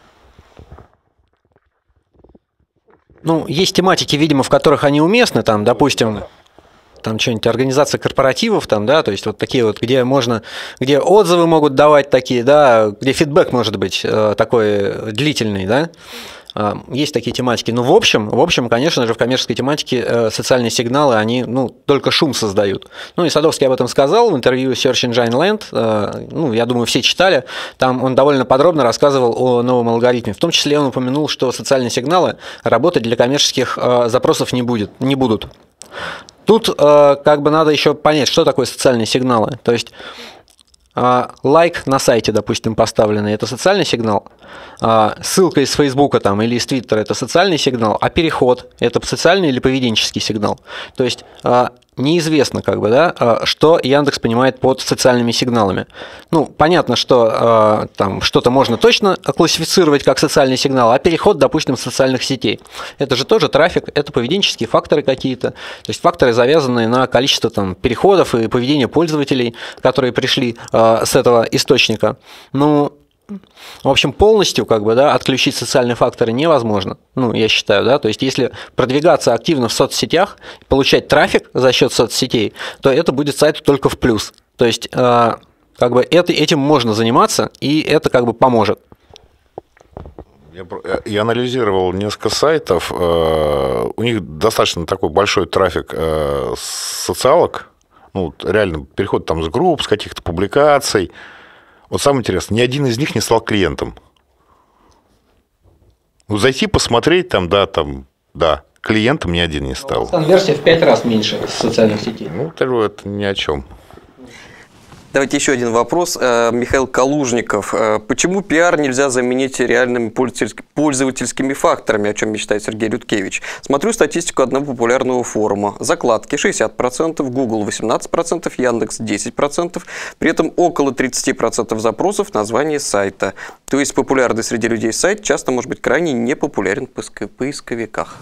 Ну, есть тематики, видимо, в которых они уместны, там, допустим... там что-нибудь, организация корпоративов, там, да, то есть вот такие вот, где можно, где отзывы могут давать такие, да, где фидбэк может быть такой длительный, да, есть такие тематики. Но в общем, в общем, конечно же, в коммерческой тематике социальные сигналы, они, ну, только шум создают. Ну, и Садовский об этом сказал в интервью Search Engine Land, ну, я думаю, все читали, там он довольно подробно рассказывал о новом алгоритме. В том числе он упомянул, что социальные сигналы работать для коммерческих запросов не будет, не будут. Тут э, как бы надо еще понять, что такое социальные сигналы. То есть э, лайк на сайте, допустим, поставленный, это социальный сигнал. Э, ссылка из Фейсбука там, или из Твиттера – это социальный сигнал, а переход – это социальный или поведенческий сигнал. То есть э, неизвестно, как бы, да, что Яндекс понимает под социальными сигналами. Ну, понятно, что там что-то можно точно классифицировать как социальный сигнал, а переход, допустим, социальных сетей. Это же тоже трафик, это поведенческие факторы какие-то, то есть факторы, завязанные на количество там переходов и поведение пользователей, которые пришли с этого источника. Ну, в общем, полностью как бы, да, отключить социальные факторы невозможно, ну, я считаю, да, то есть если продвигаться активно в соцсетях, получать трафик за счет соцсетей, то это будет сайту только в плюс, то есть э, как бы это, этим можно заниматься, и это как бы поможет.
Я, я анализировал несколько сайтов, э, у них достаточно такой большой трафик э, социалок, ну, реально переход там с групп, с каких-то публикаций. Вот самое интересное, ни один из них не стал клиентом. Ну, зайти, посмотреть, там, да, там, да, клиентом ни один не стал.
Конверсия в пять раз меньше социальных сетей.
Ну, это ни о чем.
Давайте еще один вопрос. Михаил Калужников. Почему пиар нельзя заменить реальными пользовательскими факторами, о чем мечтает Сергей Людкевич? Смотрю статистику одного популярного форума. Закладки шестьдесят процентов, Google восемнадцать процентов, Яндекс десять процентов. При этом около тридцать процентов запросов название сайта. То есть популярный среди людей сайт часто может быть крайне непопулярен в поисковиках.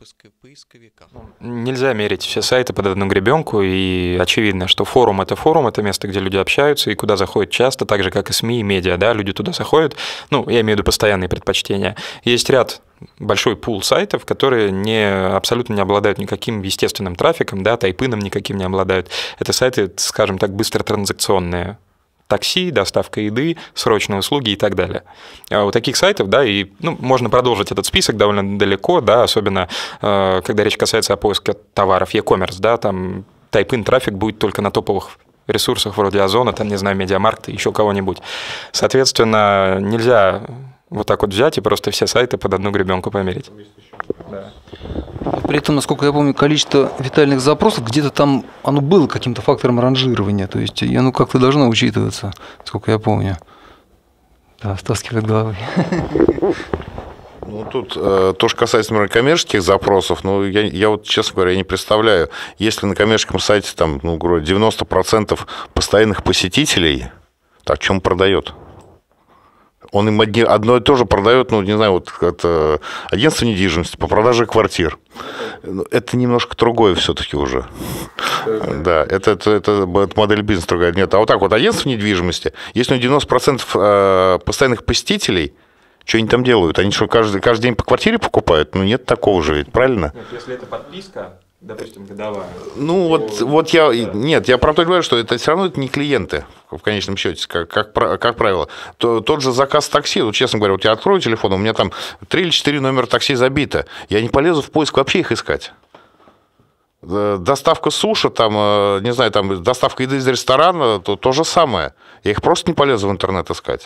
Нельзя мерить все сайты под одну гребенку, и очевидно, что форум – это форум, это место, где люди общаются, и куда заходят часто, так же, как и СМИ, и медиа, да, люди туда заходят, ну, я имею в виду постоянные предпочтения. Есть ряд, большой пул сайтов, которые не, абсолютно не обладают никаким естественным трафиком, да, тайпином никаким не обладают. Это сайты, скажем так, быстротранзакционные. Такси, доставка еды, срочные услуги и так далее. У таких сайтов, да, и ну, можно продолжить этот список довольно далеко, да, особенно э, когда речь касается о поиске товаров, e-commerce, да, там тайп-ин трафик будет только на топовых ресурсах вроде Озона, там, не знаю, Медиамаркта, еще кого-нибудь. Соответственно, нельзя вот так вот взять и просто все сайты под одну гребенку померить. Да.
При этом, насколько я помню, количество витальных запросов где-то там оно было каким-то фактором ранжирования, то есть оно как-то должно учитываться, насколько я помню. Да, стаскивает головой.
Ну, тут э, то, что касается, например, коммерческих запросов, ну, я, я вот, честно говоря, не представляю, если на коммерческом сайте там, ну, говорю, девяносто процентов постоянных посетителей, так, чем продает? Он им одни, одно и то же продает, ну, не знаю, вот это агентство недвижимости по продаже квартир. Это немножко другое все-таки уже. Да, это, это, это, это модель бизнеса другая. Нет, а вот так вот агентство недвижимости, если у него девяносто процентов постоянных посетителей, что они там делают? Они что, каждый, каждый день по квартире покупают? Ну, нет такого же ведь, правильно?
Нет, если это подписка, допустим, годовая.
Ну, вот, вот я... Нет, я про то говорю, что это все равно это не клиенты, в конечном счете, как, как, как правило. То, тот же заказ такси, вот, честно говоря, вот я открою телефон, у меня там три или четыре номера такси забито. Я не полезу в поиск вообще их искать. Доставка суши, там, не знаю, там, доставка еды из ресторана, то, то же самое. Я их просто не полезу в интернет искать.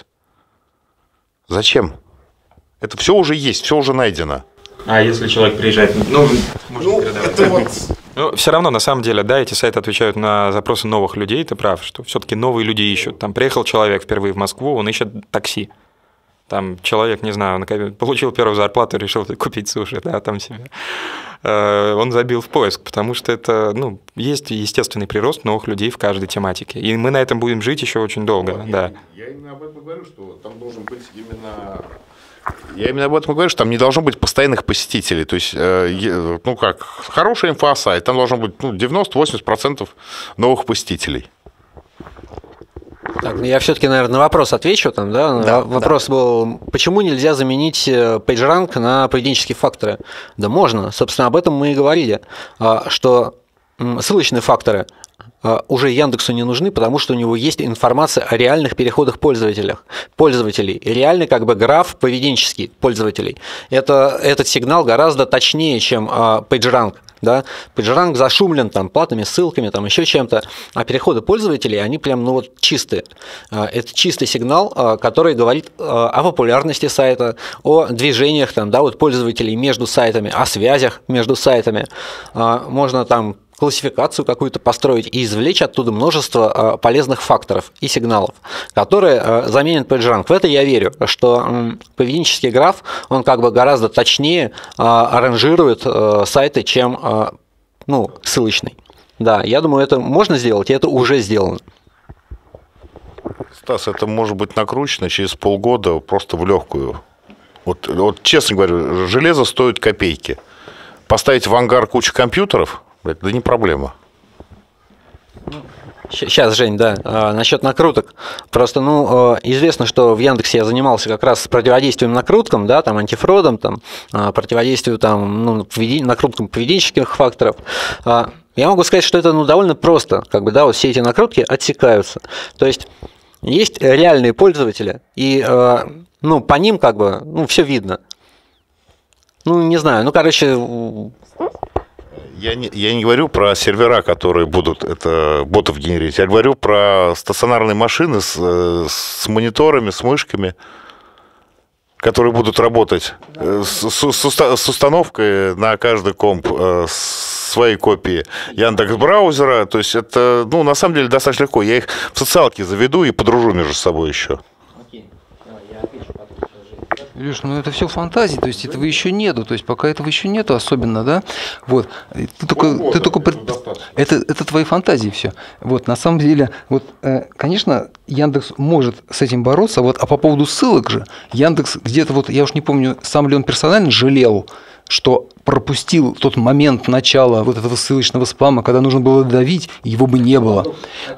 Зачем? Это все уже есть, все уже найдено.
А если человек приезжает, ну,
ну это вот...
Ну, все равно, на самом деле, да, эти сайты отвечают на запросы новых людей, ты прав, что все-таки новые люди ищут. Там приехал человек впервые в Москву, он ищет такси. Там человек, не знаю, он получил первую зарплату, решил купить суши, да, там себе. Он забил в поиск, потому что это, ну, есть естественный прирост новых людей в каждой тематике. И мы на этом будем жить еще очень долго, вот, да.
Я, я именно об этом говорю, что там должен быть именно... Я именно об этом говорю, что там не должно быть постоянных посетителей. То есть, э, ну как, хорошая инфосайт, там должно быть ну, девяносто-восемьдесят процентов новых посетителей.
Так, ну я все-таки, наверное, на вопрос отвечу. Там, да? Да, вопрос да. был, почему нельзя заменить PageRank на поведенческие факторы? Да можно, собственно, об этом мы и говорили, что ссылочные факторы уже Яндексу не нужны, потому что у него есть информация о реальных переходах пользователях, пользователей, реальный как бы граф поведенческий пользователей. Это, этот сигнал гораздо точнее, чем PageRank. Да? PageRank зашумлен там, платными ссылками, там, еще чем-то, а переходы пользователей, они прям ну, вот, чистые. Это чистый сигнал, который говорит о популярности сайта, о движениях там, да, вот, пользователей между сайтами, о связях между сайтами. Можно там классификацию какую-то построить и извлечь оттуда множество полезных факторов и сигналов, которые заменят PageRank. В это я верю, что поведенческий граф, он как бы гораздо точнее ранжирует сайты, чем ну, ссылочный. Да, я думаю, это можно сделать, и это уже сделано.
Стас, это может быть накручено через полгода просто в легкую. Вот, вот честно говорю, железо стоит копейки. Поставить в ангар кучу компьютеров, это не проблема.
Сейчас, Жень, да, насчет накруток. Просто, ну, известно, что в Яндексе я занимался как раз противодействием накруткам, да, там, антифродом, там, противодействию, там, ну, накруткам поведенческих факторов. Я могу сказать, что это, ну, довольно просто, как бы, да, вот все эти накрутки отсекаются. То есть есть реальные пользователи, и, ну, по ним, как бы, ну, все видно. Ну, не знаю, ну, короче...
Я не, я не говорю про сервера, которые будут это ботов генерить. Я говорю про стационарные машины с, с мониторами, с мышками, которые будут работать с, с, с установкой на каждый комп своей копии Яндекс.Браузера. То есть это, ну, на самом деле достаточно легко. Я их в социалке заведу и подружу между собой еще.
Илюш, ну это все фантазии, то есть этого еще нету, то есть пока этого еще нету особенно, да, вот, ты только, вот, ты только, это, это твои фантазии все, вот, на самом деле, вот, конечно, Яндекс может с этим бороться, вот, а по поводу ссылок же, Яндекс где-то вот, я уж не помню, сам ли он персонально жалел, что пропустил тот момент начала вот этого ссылочного спама, когда нужно было давить, его бы не было.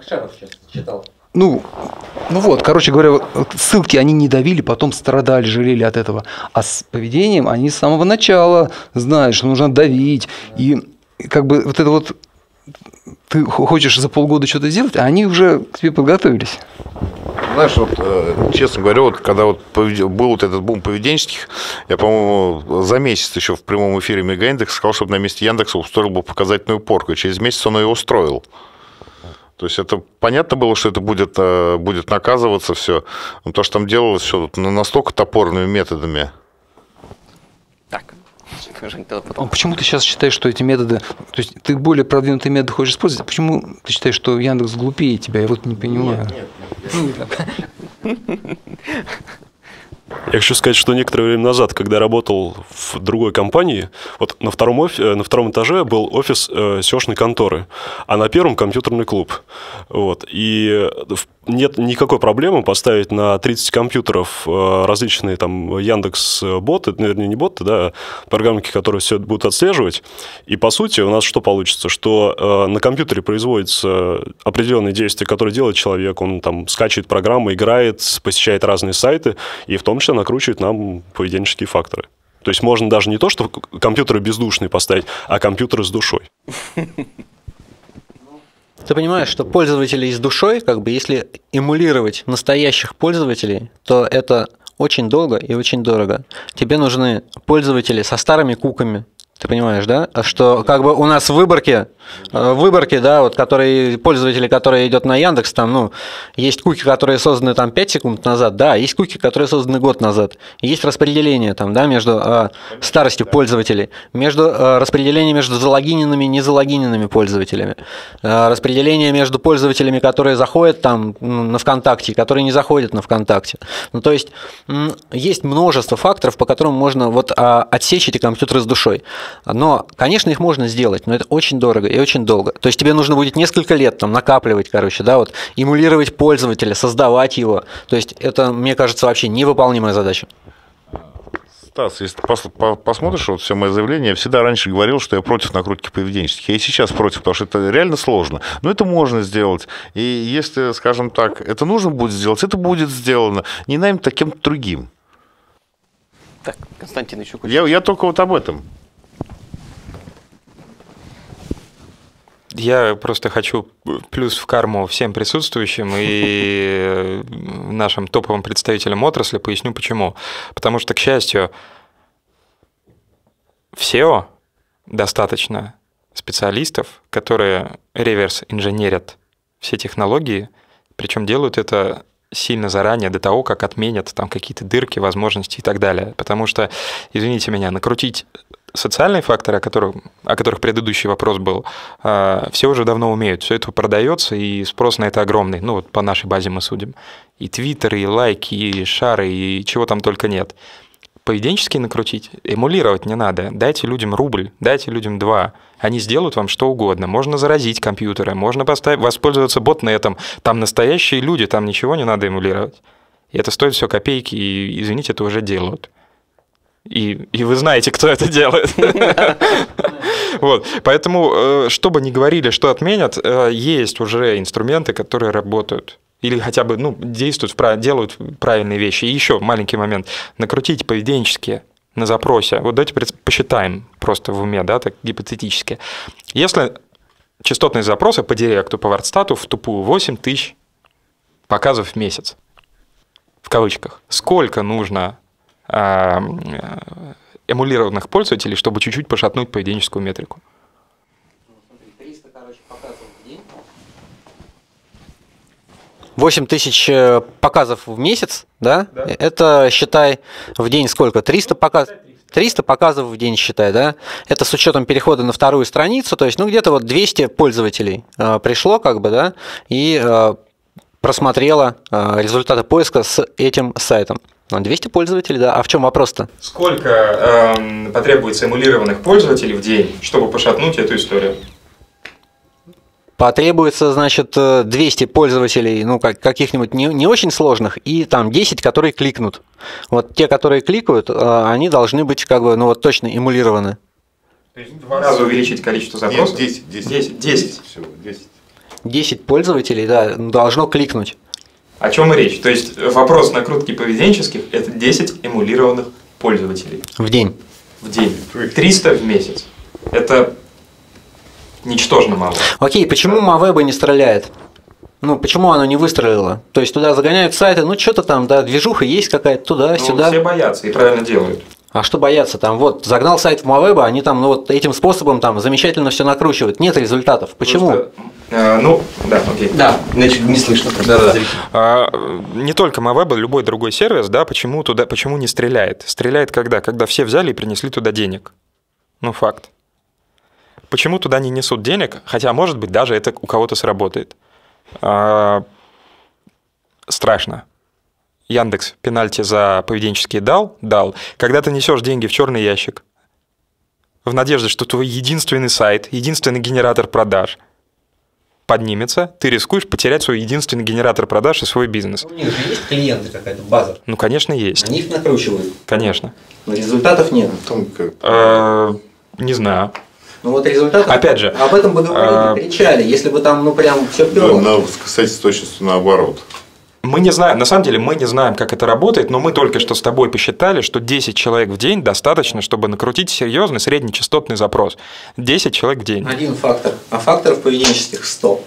Ну, ну вот, короче говоря, вот ссылки они не давили, потом страдали, жалели от этого. А с поведением они с самого начала знают, что нужно давить. И как бы вот это вот, ты хочешь за полгода что-то сделать, а они уже к тебе подготовились.
Знаешь, вот, честно говоря, вот, когда вот был вот этот бум поведенческих, я, по-моему, за месяц еще в прямом эфире Мегаиндекс сказал, чтобы на месте Яндекса устроил бы показательную порку. И через месяц он ее устроил. То есть это понятно было, что это будет, будет наказываться все, но то, что там делалось все настолько топорными методами.
Так.
А почему ты сейчас считаешь, что эти методы, то есть ты более продвинутые методы хочешь использовать, а почему ты считаешь, что Яндекс глупее тебя? Я вот не понимаю.
Нет, нет, нет. Я хочу сказать, что некоторое время назад, когда я работал в другой компании, вот на втором, офи- на втором этаже был офис э, сеошной конторы, а на первом компьютерный клуб. Вот. И нет никакой проблемы поставить на тридцать компьютеров э, различные там Яндекс-боты, наверное, не боты, да, программки, которые все это будут отслеживать. И по сути у нас что получится? Что э, на компьютере производится определенные действия, которые делает человек, он там скачивает программы, играет, посещает разные сайты, и в том числе накручивает нам поведенческие факторы. То есть можно даже не то, что компьютеры бездушные поставить, а компьютеры с душой.
Ты понимаешь, что пользователей с душой, как бы, если эмулировать настоящих пользователей, то это очень долго и очень дорого. Тебе нужны пользователи со старыми куками. Ты понимаешь, да? Что как бы у нас в выборке, в выборке, да, вот которые пользователи, которые идет на Яндекс, там, ну, есть куки, которые созданы там пять секунд назад, да, есть куки, которые созданы год назад. Есть распределение там, да, между э, старостью пользователей, между э, распределение между залогиненными и незалогиненными пользователями, э, распределение между пользователями, которые заходят там на ВКонтакте, и которые не заходят на ВКонтакте. Ну, то есть м- есть множество факторов, по которым можно вот э, отсечь эти компьютеры с душой. Но, конечно, их можно сделать, но это очень дорого и очень долго. То есть тебе нужно будет несколько лет там накапливать, короче, да, вот, эмулировать пользователя, создавать его. То есть это, мне кажется, вообще невыполнимая задача.
Стас, если ты посмотришь вот все мои заявления, я всегда раньше говорил, что я против накрутки поведенческих. Я и сейчас против, потому что это реально сложно. Но это можно сделать. И если, скажем так, это нужно будет сделать, это будет сделано. Не нами, а кем-то другим.
Так, Константин, еще куча.
Я, я только вот об этом.
Я просто хочу плюс в карму всем присутствующим и нашим топовым представителям отрасли поясню почему. Потому что, к счастью, в сео достаточно специалистов, которые реверс-инженерят все технологии, причем делают это сильно заранее, до того, как отменят там какие-то дырки, возможности и так далее. Потому что, извините меня, накрутить социальные факторы, о которых, о которых предыдущий вопрос был, все уже давно умеют. Все это продается, и спрос на это огромный. Ну, вот по нашей базе мы судим. И твиттеры, и лайки, и шары, и чего там только нет. поведенчески накрутить, эмулировать не надо. Дайте людям рубль, дайте людям два. Они сделают вам что угодно. Можно заразить компьютеры, можно поставить, воспользоваться ботнетом. Там настоящие люди, там ничего не надо эмулировать. И это стоит все копейки, и, извините, это уже делают. И, и вы знаете, кто это делает. Вот. Поэтому, что бы ни говорили, что отменят, есть уже инструменты, которые работают. Или хотя бы ну, действуют, делают правильные вещи. И еще маленький момент. Накрутите поведенчески на запросе. Вот давайте посчитаем просто в уме, да, так гипотетически. Если частотность запроса по директу, по вардстату в тупую восемь тысяч показов в месяц, в кавычках, сколько нужно эмулированных пользователей, чтобы чуть-чуть пошатнуть поведенческую метрику?
триста, короче, показов в день. восемь тысяч показов в месяц, да? Да? Это, считай, в день сколько? триста показов? триста показов в день, считай, да? Это с учетом перехода на вторую страницу, то есть, ну, где-то вот двести пользователей э, пришло, как бы, да, и э, просмотрело э, результаты поиска с этим сайтом. двести пользователей, да. А в чем вопрос-то?
Сколько э, потребуется эмулированных пользователей в день, чтобы пошатнуть эту историю?
Потребуется, значит, двести пользователей, ну, как, каких-нибудь не, не очень сложных, и там десять, которые кликнут. Вот те, которые кликают, они должны быть, как бы, ну, вот точно эмулированы.
То есть в два раза увеличить количество запросов?
Нет, десять.
десять. десять.
Всего, десять.
десять пользователей, да, должно кликнуть.
О чем и речь? То есть вопрос накрутки поведенческих – это десять эмулированных пользователей.
В день.
В день. триста в месяц. Это ничтожно мало.
Окей, почему Мавеба не стреляет? Ну, почему оно не выстрелило? То есть туда загоняют сайты, ну, что-то там, да, движуха есть какая-то, туда-сюда.
Ну, все боятся и правильно делают.
А что бояться там? Вот, загнал сайт в Мавеба, они там, ну, вот этим способом там замечательно все накручивают. Нет результатов. Почему?
Просто, э, ну, да, окей.
Да, значит, не слышно.
Да, да, да. А, не только Мавеба, любой другой сервис, да, почему туда, почему не стреляет? Стреляет когда? Когда все взяли и принесли туда денег. Ну, факт. Почему туда не несут денег? Хотя, может быть, даже это у кого-то сработает. А, страшно. Яндекс пенальти за поведенческий дал? Дал. Когда ты несешь деньги в черный ящик, в надежде, что твой единственный сайт, единственный генератор продаж поднимется, ты рискуешь потерять свой единственный генератор продаж и свой бизнес.
У них же есть клиенты, какая-то база?
Ну, конечно, есть.
Они их накручивают?
Конечно.
Но результатов нет?
Не знаю.
Ну вот результаты.
Опять же.
Об этом бы говорили, кричали, если бы там, ну, прям все перло.
Да, кстати, с точностью наоборот.
Мы не знаем, на самом деле мы не знаем, как это работает, но мы только что с тобой посчитали, что десять человек в день достаточно, чтобы накрутить серьезный среднечастотный запрос. десять человек в день.
Один фактор, а факторов поведенческих сто.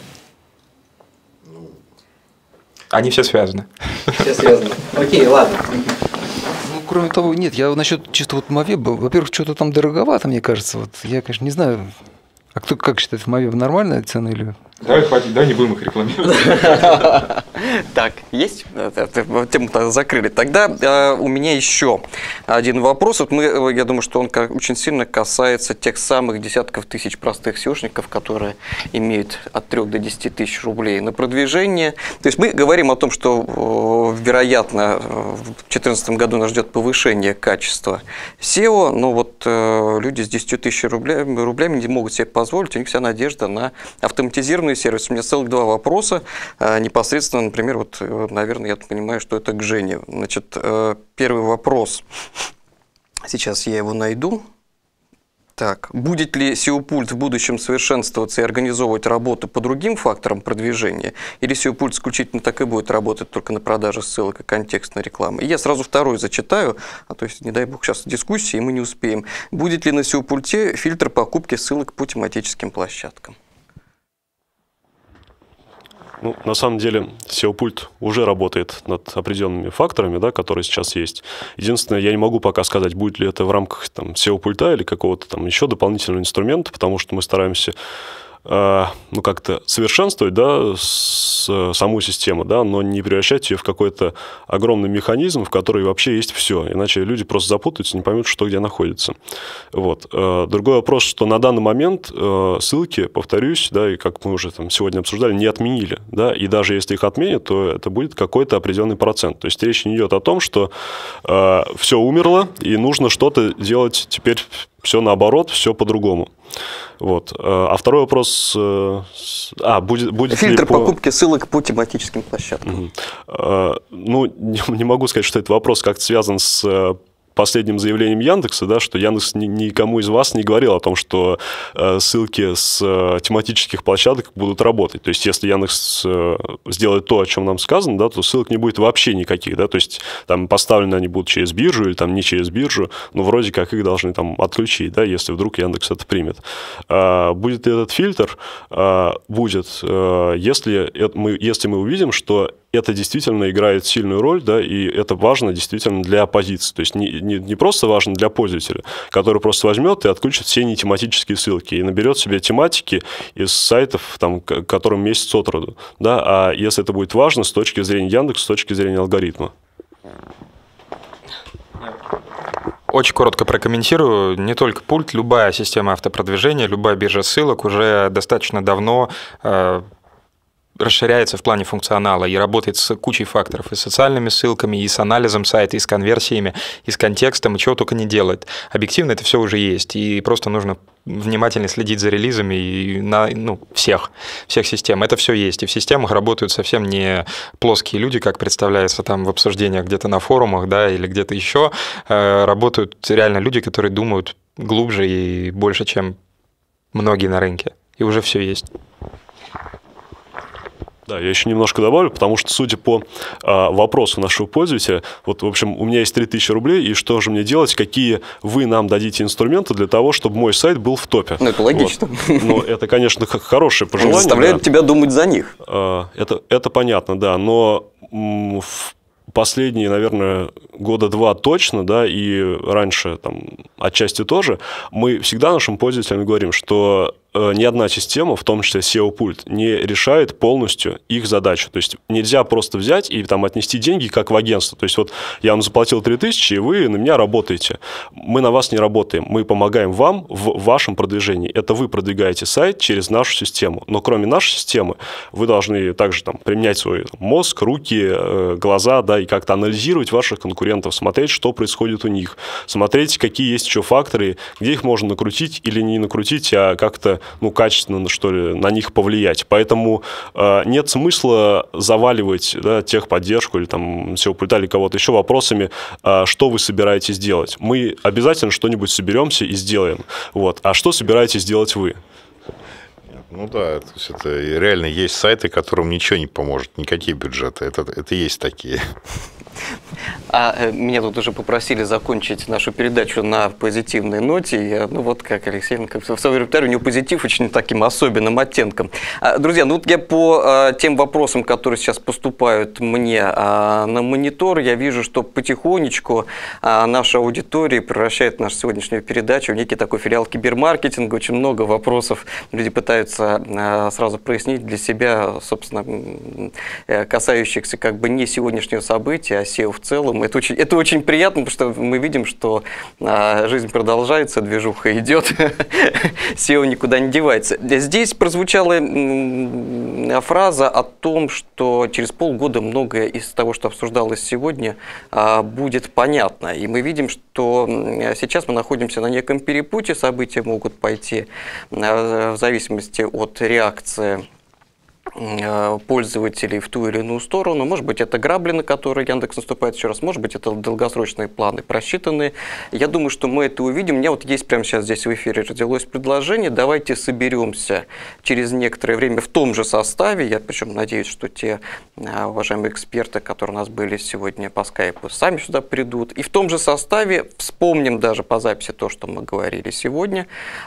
Они все связаны.
Все связаны. Окей, ладно.
Ну, кроме того, нет, я насчет чисто вот Мавеба, во-первых, что-то там дороговато, мне кажется. Вот я, конечно, не знаю. А кто как считает, Мавеб нормальная цена или...
Давай, хватит, давай не будем их рекламировать.
Так, есть? Тему-то закрыли. Тогда у меня еще один вопрос. Вот мы, я думаю, что он очень сильно касается тех самых десятков тысяч простых сеошников, которые имеют от трёх до десяти тысяч рублей на продвижение. То есть мы говорим о том, что, вероятно, в две тысячи четырнадцатом году нас ждет повышение качества сео, но вот люди с десятью тысячами рублями не могут себе позволить, у них вся надежда на автоматизированную сервис. У меня целых два вопроса. Непосредственно, например, вот, наверное, я понимаю, что это к Жене. Значит, первый вопрос. Сейчас я его найду. Так, будет ли сео-пульт в будущем совершенствоваться и организовывать работу по другим факторам продвижения? Или сео-пульт исключительно так и будет работать только на продаже ссылок и контекстной рекламы? И я сразу второй зачитаю, а то есть, не дай бог, сейчас дискуссии, и мы не успеем. Будет ли на сео-пульте фильтр покупки ссылок по тематическим площадкам?
Ну, на самом деле, сео-пульт уже работает над определенными факторами, да, которые сейчас есть. Единственное, я не могу пока сказать, будет ли это в рамках там, сео-пульта или какого-то там еще дополнительного инструмента, потому что мы стараемся ну, как-то совершенствовать, да, с, саму систему, да, но не превращать ее в какой-то огромный механизм, в который вообще есть все. Иначе люди просто запутаются, не поймут, что где находится. Вот. Другой вопрос, что на данный момент ссылки, повторюсь, да, и как мы уже там сегодня обсуждали, не отменили. Да, и даже если их отменят, то это будет какой-то определенный процент. То есть речь не идет о том, что э, все умерло, и нужно что-то делать теперь все наоборот, все по-другому. Вот. А второй вопрос... А, будет, будет
Фильтр
ли по...
покупки ссылок по тематическим площадкам.
Угу. А, ну, не, не могу сказать, что этот вопрос как-то связан с последним заявлением Яндекса, да, что Яндекс ни, никому из вас не говорил о том, что э, ссылки с э, тематических площадок будут работать. То есть, если Яндекс э, сделает то, о чем нам сказано, да, то ссылок не будет вообще никаких. Да, то есть, там поставлены они будут через биржу или там не через биржу, но вроде как их должны там отключить, да, если вдруг Яндекс это примет. А, будет ли этот фильтр? А, будет, а, если, это мы, если мы увидим, что это действительно играет сильную роль, да, и это важно действительно для оппозиции. То есть не, не, не просто важно для пользователя, который просто возьмет и отключит все нетематические ссылки и наберет себе тематики из сайтов, там, которым месяц от роду. Да, а если это будет важно с точки зрения Яндекса, с точки зрения алгоритма.
Очень коротко прокомментирую. Не только пульт, любая система автопродвижения, любая биржа ссылок уже достаточно давно э, расширяется в плане функционала и работает с кучей факторов, и с социальными ссылками, и с анализом сайта, и с конверсиями, и с контекстом, и чего только не делает. Объективно это все уже есть, и просто нужно внимательно следить за релизами и на, ну, всех, всех систем. Это все есть, и в системах работают совсем не плоские люди, как представляется там в обсуждениях где-то на форумах, да, или где-то еще. Работают реально люди, которые думают глубже и больше, чем многие на рынке, и уже все есть.
Да, я еще немножко добавлю, потому что, судя по а, вопросу нашего пользователя, вот, в общем, у меня есть три тысячи рублей, и что же мне делать, какие вы нам дадите инструменты для того, чтобы мой сайт был в топе?
Ну, это логично.
Вот. Ну, это, конечно, хорошее пожелание.
Он заставляет
да.
тебя думать за них.
А, это, это понятно, да, но м, в последние, наверное, года два точно, да, и раньше там отчасти тоже, мы всегда нашим пользователям говорим, что ни одна система, в том числе сео-пульт, не решает полностью их задачу. То есть нельзя просто взять и там отнести деньги, как в агентство. То есть вот я вам заплатил три тысячи, и вы на меня работаете. Мы на вас не работаем. Мы помогаем вам в вашем продвижении. Это вы продвигаете сайт через нашу систему. Но кроме нашей системы, вы должны также там применять свой мозг, руки, глаза, да, и как-то анализировать ваших конкурентов, смотреть, что происходит у них, смотреть, какие есть еще факторы, где их можно накрутить или не накрутить, а как-то ну, качественно, что ли, на них повлиять. Поэтому э, нет смысла заваливать, да, техподдержку или там сео-пульта или кого-то еще вопросами, э, что вы собираетесь делать. Мы обязательно что-нибудь соберемся и сделаем. Вот. А что собираетесь делать вы?
Ну да, то есть это реально есть сайты, которым ничего не поможет, никакие бюджеты. Это, это есть такие.
А э, меня тут уже попросили закончить нашу передачу на позитивной ноте. Я, ну вот как Алексей, как в своем репертуаре у него позитив очень таким особенным оттенком. А, друзья, ну вот я по а, тем вопросам, которые сейчас поступают мне а, на монитор, я вижу, что потихонечку а, наша аудитория превращает нашу сегодняшнюю передачу в некий такой филиал кибермаркетинга. Очень много вопросов люди пытаются а, сразу прояснить для себя, собственно, касающихся как бы не сегодняшнего события, а сео в целом. Это очень, это очень приятно, потому что мы видим, что а, жизнь продолжается, движуха идет, сео никуда не девается. Здесь прозвучала фраза о том, что через полгода многое из того, что обсуждалось сегодня, а, будет понятно. И мы видим, что сейчас мы находимся на неком перепутье, события могут пойти а, в зависимости от реакции пользователей в ту или иную сторону. Может быть, это грабли, на которые Яндекс наступает еще раз, может быть, это долгосрочные планы просчитанные. Я думаю, что мы это увидим. У меня вот есть прямо сейчас здесь в эфире родилось предложение. Давайте соберемся через некоторое время в том же составе. Я причем надеюсь, что те уважаемые эксперты, которые у нас были сегодня по скайпу, сами сюда придут. И в том же составе вспомним даже по записи то, что мы говорили сегодня.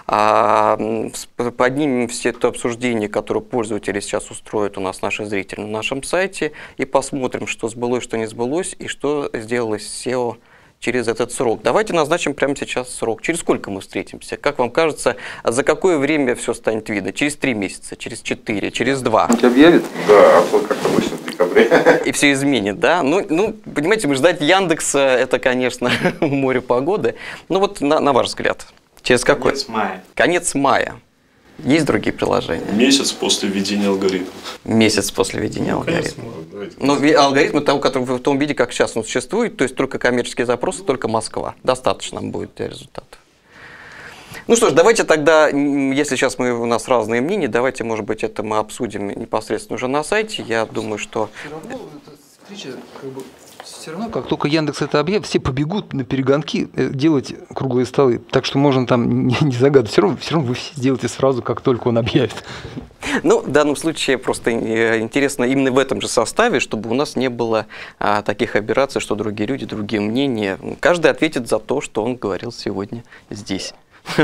Поднимем все это обсуждение, которое пользователи сейчас устроят у нас наши зрители на нашем сайте, и посмотрим, что сбылось, что не сбылось, и что сделалось сео через этот срок. Давайте назначим прямо сейчас срок. Через сколько мы встретимся? Как вам кажется, за какое время все станет видно? Через три месяца, через четыре, через два?
Объявит? Да, как обычно в декабре.
И все изменит, да? Ну, ну, понимаете, мы ждать Яндекса, это, конечно, море погоды. Ну вот, на, на ваш взгляд, через какой?
Конец мая.
Конец мая. Есть другие приложения?
Месяц после введения алгоритма.
Месяц после введения ну, алгоритма. Но алгоритм того, который в том виде, как сейчас он существует, то есть только коммерческие запросы, только Москва. Достаточно будет для результата. Ну что ж, давайте тогда, если сейчас мы, у нас разные мнения, давайте, может быть, это мы обсудим непосредственно уже на сайте. Я думаю, что...
Все равно эта встреча, как бы, все равно, как только Яндекс это объявит, все побегут на перегонки делать круглые столы. Так что можно там не, не загадывать. Все равно, все равно вы все сделаете сразу, как только он объявит.
Ну, в данном случае просто интересно именно в этом же составе, чтобы у нас не было а, таких операций, что другие люди, другие мнения. Каждый ответит за то, что он говорил сегодня здесь.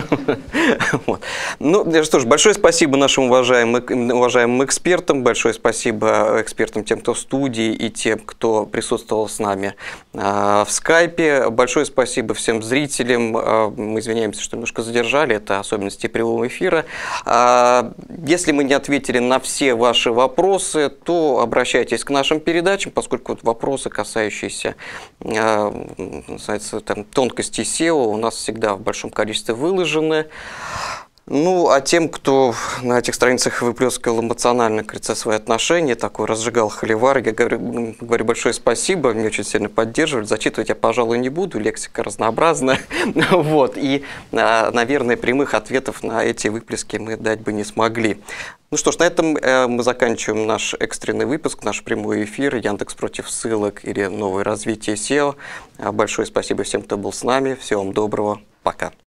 Вот. Ну что ж, большое спасибо нашим уважаемым, уважаемым экспертам, большое спасибо экспертам, тем, кто в студии, и тем, кто присутствовал с нами а, в скайпе. Большое спасибо всем зрителям. А, мы извиняемся, что немножко задержали, это особенности прямого эфира. А, если мы не ответили на все ваши вопросы, то обращайтесь к нашим передачам, поскольку вот вопросы, касающиеся а, там, тонкостей сео, у нас всегда в большом количестве выложены. выложены. Ну, а тем, кто на этих страницах выплескивал эмоционально, кажется, свои отношения, такой разжигал холивар, я говорю, говорю большое спасибо, меня очень сильно поддерживали. Зачитывать я, пожалуй, не буду, лексика разнообразная. Вот. И, наверное, прямых ответов на эти выплески мы дать бы не смогли. Ну что ж, на этом мы заканчиваем наш экстренный выпуск, наш прямой эфир «Яндекс против ссылок» или «Новое развитие сео». Большое спасибо всем, кто был с нами. Всего вам доброго. Пока.